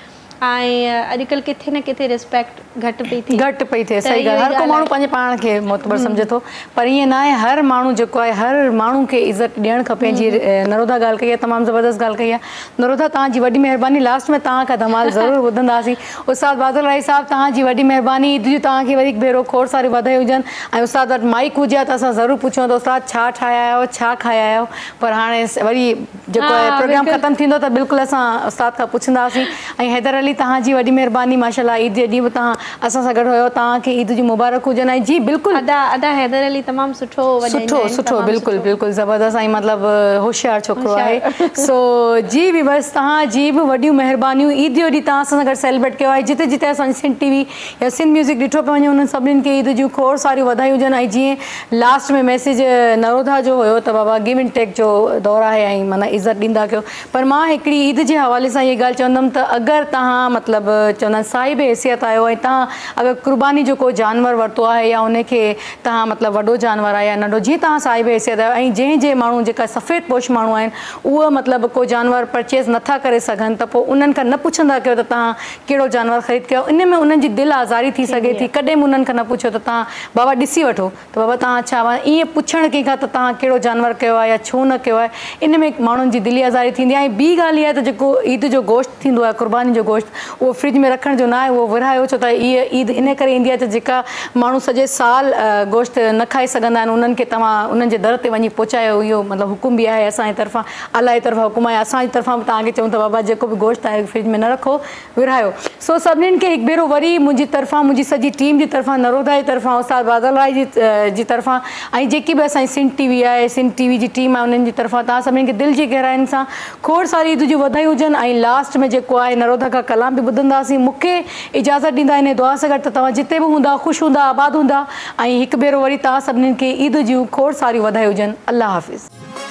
ऐं अॼुकल्ह किथे न किथे रिस्पेक्ट घटि पई थिए घटि पई थिए। सही ॻाल्हि। हर को माण्हू पंहिंजे पाण खे मोतबर सम्झे थो, पर ईअं न आहे। हर माण्हू जेको आहे हर माण्हू खे इज़त ॾियणु खपे। जीअं नरोधा ॻाल्हि कई आहे, तमामु ज़बरदस्त ॻाल्हि कई आहे। नरोधा तव्हांजी वॾी महिरबानी। लास्ट में तव्हां खां धमाल ज़रूरु ॿुधंदासीं। उस्ताद बादल राई साहिबु तव्हांजी वॾी महिरबानी। ईद जूं तव्हांखे वरी भेरो खोड़ सारी वाधायूं हुजनि। ऐं उस्ताद वटि माइक हुजे हा त असां ज़रूरु पुछूं त उस्ताद छा ठाहिया आहियो, छा खाया आहियो। पर हाणे वरी जेको आहे प्रोग्राम ख़तमु थींदो त बिल्कुलु असां उस्ताद खां पुछंदासीं। ऐं हैदर अली तव्हांजी वॾी महिरबानी माशाल्लाह। ईद जे ॾींहुं बि तव्हां असां सां गॾु हुयो। तव्हांखे ईद जूं मुबारक हुजनि। ऐं जी बिल्कुलु अदा अदा हैदर अली तमामु सुठो सुठो सुठो बिल्कुलु बिल्कुलु ज़बरदस्त। ऐं मतिलबु होशियारु छोकिरो आहे। सो जी बि बसि तव्हांजी बि वॾियूं महिरबानियूं। ईद जो ॾींहुं तव्हां असां सां गॾु सेलिब्रेट कयो आहे। जिते जिते असांजी सिंध टीवी या सिंध म्यूज़िक ॾिठो पियो वञे उन्हनि सभिनीनि खे ईद जूं खोड़ सारियूं वाधायूं हुजनि। ऐं जीअं लास्ट में मैसेज नरोधा जो हुयो त बाबा गिव एंड टेक जो दौरु आहे ऐं माना इज़त ॾींदा कयो। पर मां हिकिड़ी ईद जे हवाले सां इहा ॻाल्हि चवंदमि त अगरि तव्हां मतिलबु चवंदा आहिनि साहिब हैसियत आहियो ऐं तव्हां अगरि क़ुर्बानी जो को जानवर वरितो आहे या उनखे तव्हां मतिलबु वॾो जानवर आहे या नंढो, जीअं तव्हां साहिब हैसियत आहियो ऐं जंहिं जंहिं माण्हू जेका सफ़ेद पोश माण्हू आहिनि उहे मतिलबु को जानवर परचेज़ नथा करे सघनि त पोइ उन्हनि खां न पुछंदा कयो त तव्हां कहिड़ो जानवर ख़रीद कयो। इन में उन्हनि जी दिलि आज़ारी थी सघे थी। कॾहिं बि उन्हनि खां न पुछो त तव्हां बाबा ॾिसी वठो त बाबा तव्हां छा ईअं पुछणु कंहिंखां त तव्हां कहिड़ो जानवर कयो आहे या छो न कयो आहे। इन में माण्हुनि जी दिली आज़ारी थींदी आहे। ऐं ॿी ॻाल्हि इहा आहे त जेको ईद जो गोश्त थींदो आहे, क़ुर्बानी जो गोश्त, उहो फ्रिज में रखण जो न आहे, उहो विरहायो। छो त इहा ईद इन करे ईंदी आहे त जेका माण्हू सॼे साल गोश्त न खाई सघंदा आहिनि उन्हनि खे तव्हां उन्हनि जे दर ते वञी पहुचायो। इहो मतिलबु हुकुम बि आहे असांजे तरफ़ां, अलाह जी तरफ़ां हुकुम आहे। असांजी तरफ़ां बि तव्हांखे चऊं त बाबा जेको बि गोश्त आहे फ्रिज में न रखो, विरहायो। सो सभिनीनि खे हिकु भेरो वरी मुंहिंजी तरफ़ां, मुंहिंजी सॼी टीम जी तरफ़ां, नरोधा जी तरफ़ां, उस्ताद बादल राय जी जी तरफ़ां ऐं जेकी बि असांजी सिंध टीवी आहे, सिंध टीवी जी टीम आहे, उन्हनि जी तरफ़ां तव्हां सभिनीनि खे दिलि जी गहराइनि सां खोड़ सारी ईद जूं वाधायूं हुजनि। ऐं लास्ट में जेको आहे नरोधा खां कलाम बि ॿुधंदासीं। मूंखे इजाज़त ॾींदा आहिनि दुआ सां गॾु त तव्हां जिते बि हूंदा ख़ुशि हूंदा, आबाद हूंदा। ऐं हिकु भेरो वरी तव्हां सभिनीनि खे ईद जूं खोड़ सारियूं वाधायूं हुजनि। अल्लाह हाफ़िज़।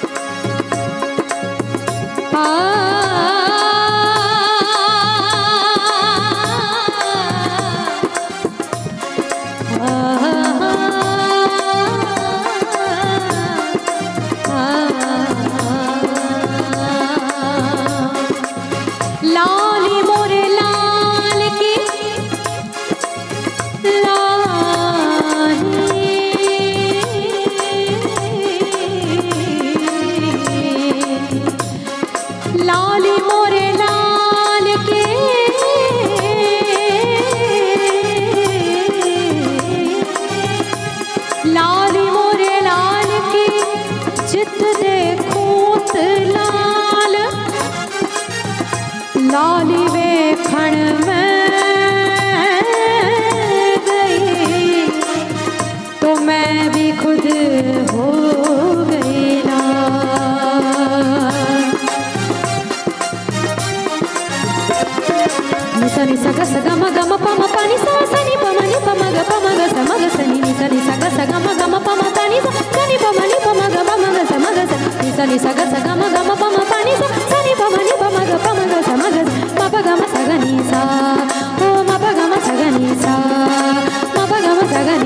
लाली वेखण में गई तो मैं भी खुद हो गई ना। निसा निसा ग स ग म ग म प म प नि सा सा नि प म नि प म ग प म ग स म ग स नि निसा निसा ग स ग म ग म प म प नि सा सा नि प म नि प म ग प म ग स म ग स निसा निसा ग स ग म ग म प म प नि सा सा नि प म नि प म ग प म ग स म ग स म प ग म स ग नि सा ओ म प ग म स ग नि सा म प ग म स ग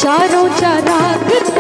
चारों चराग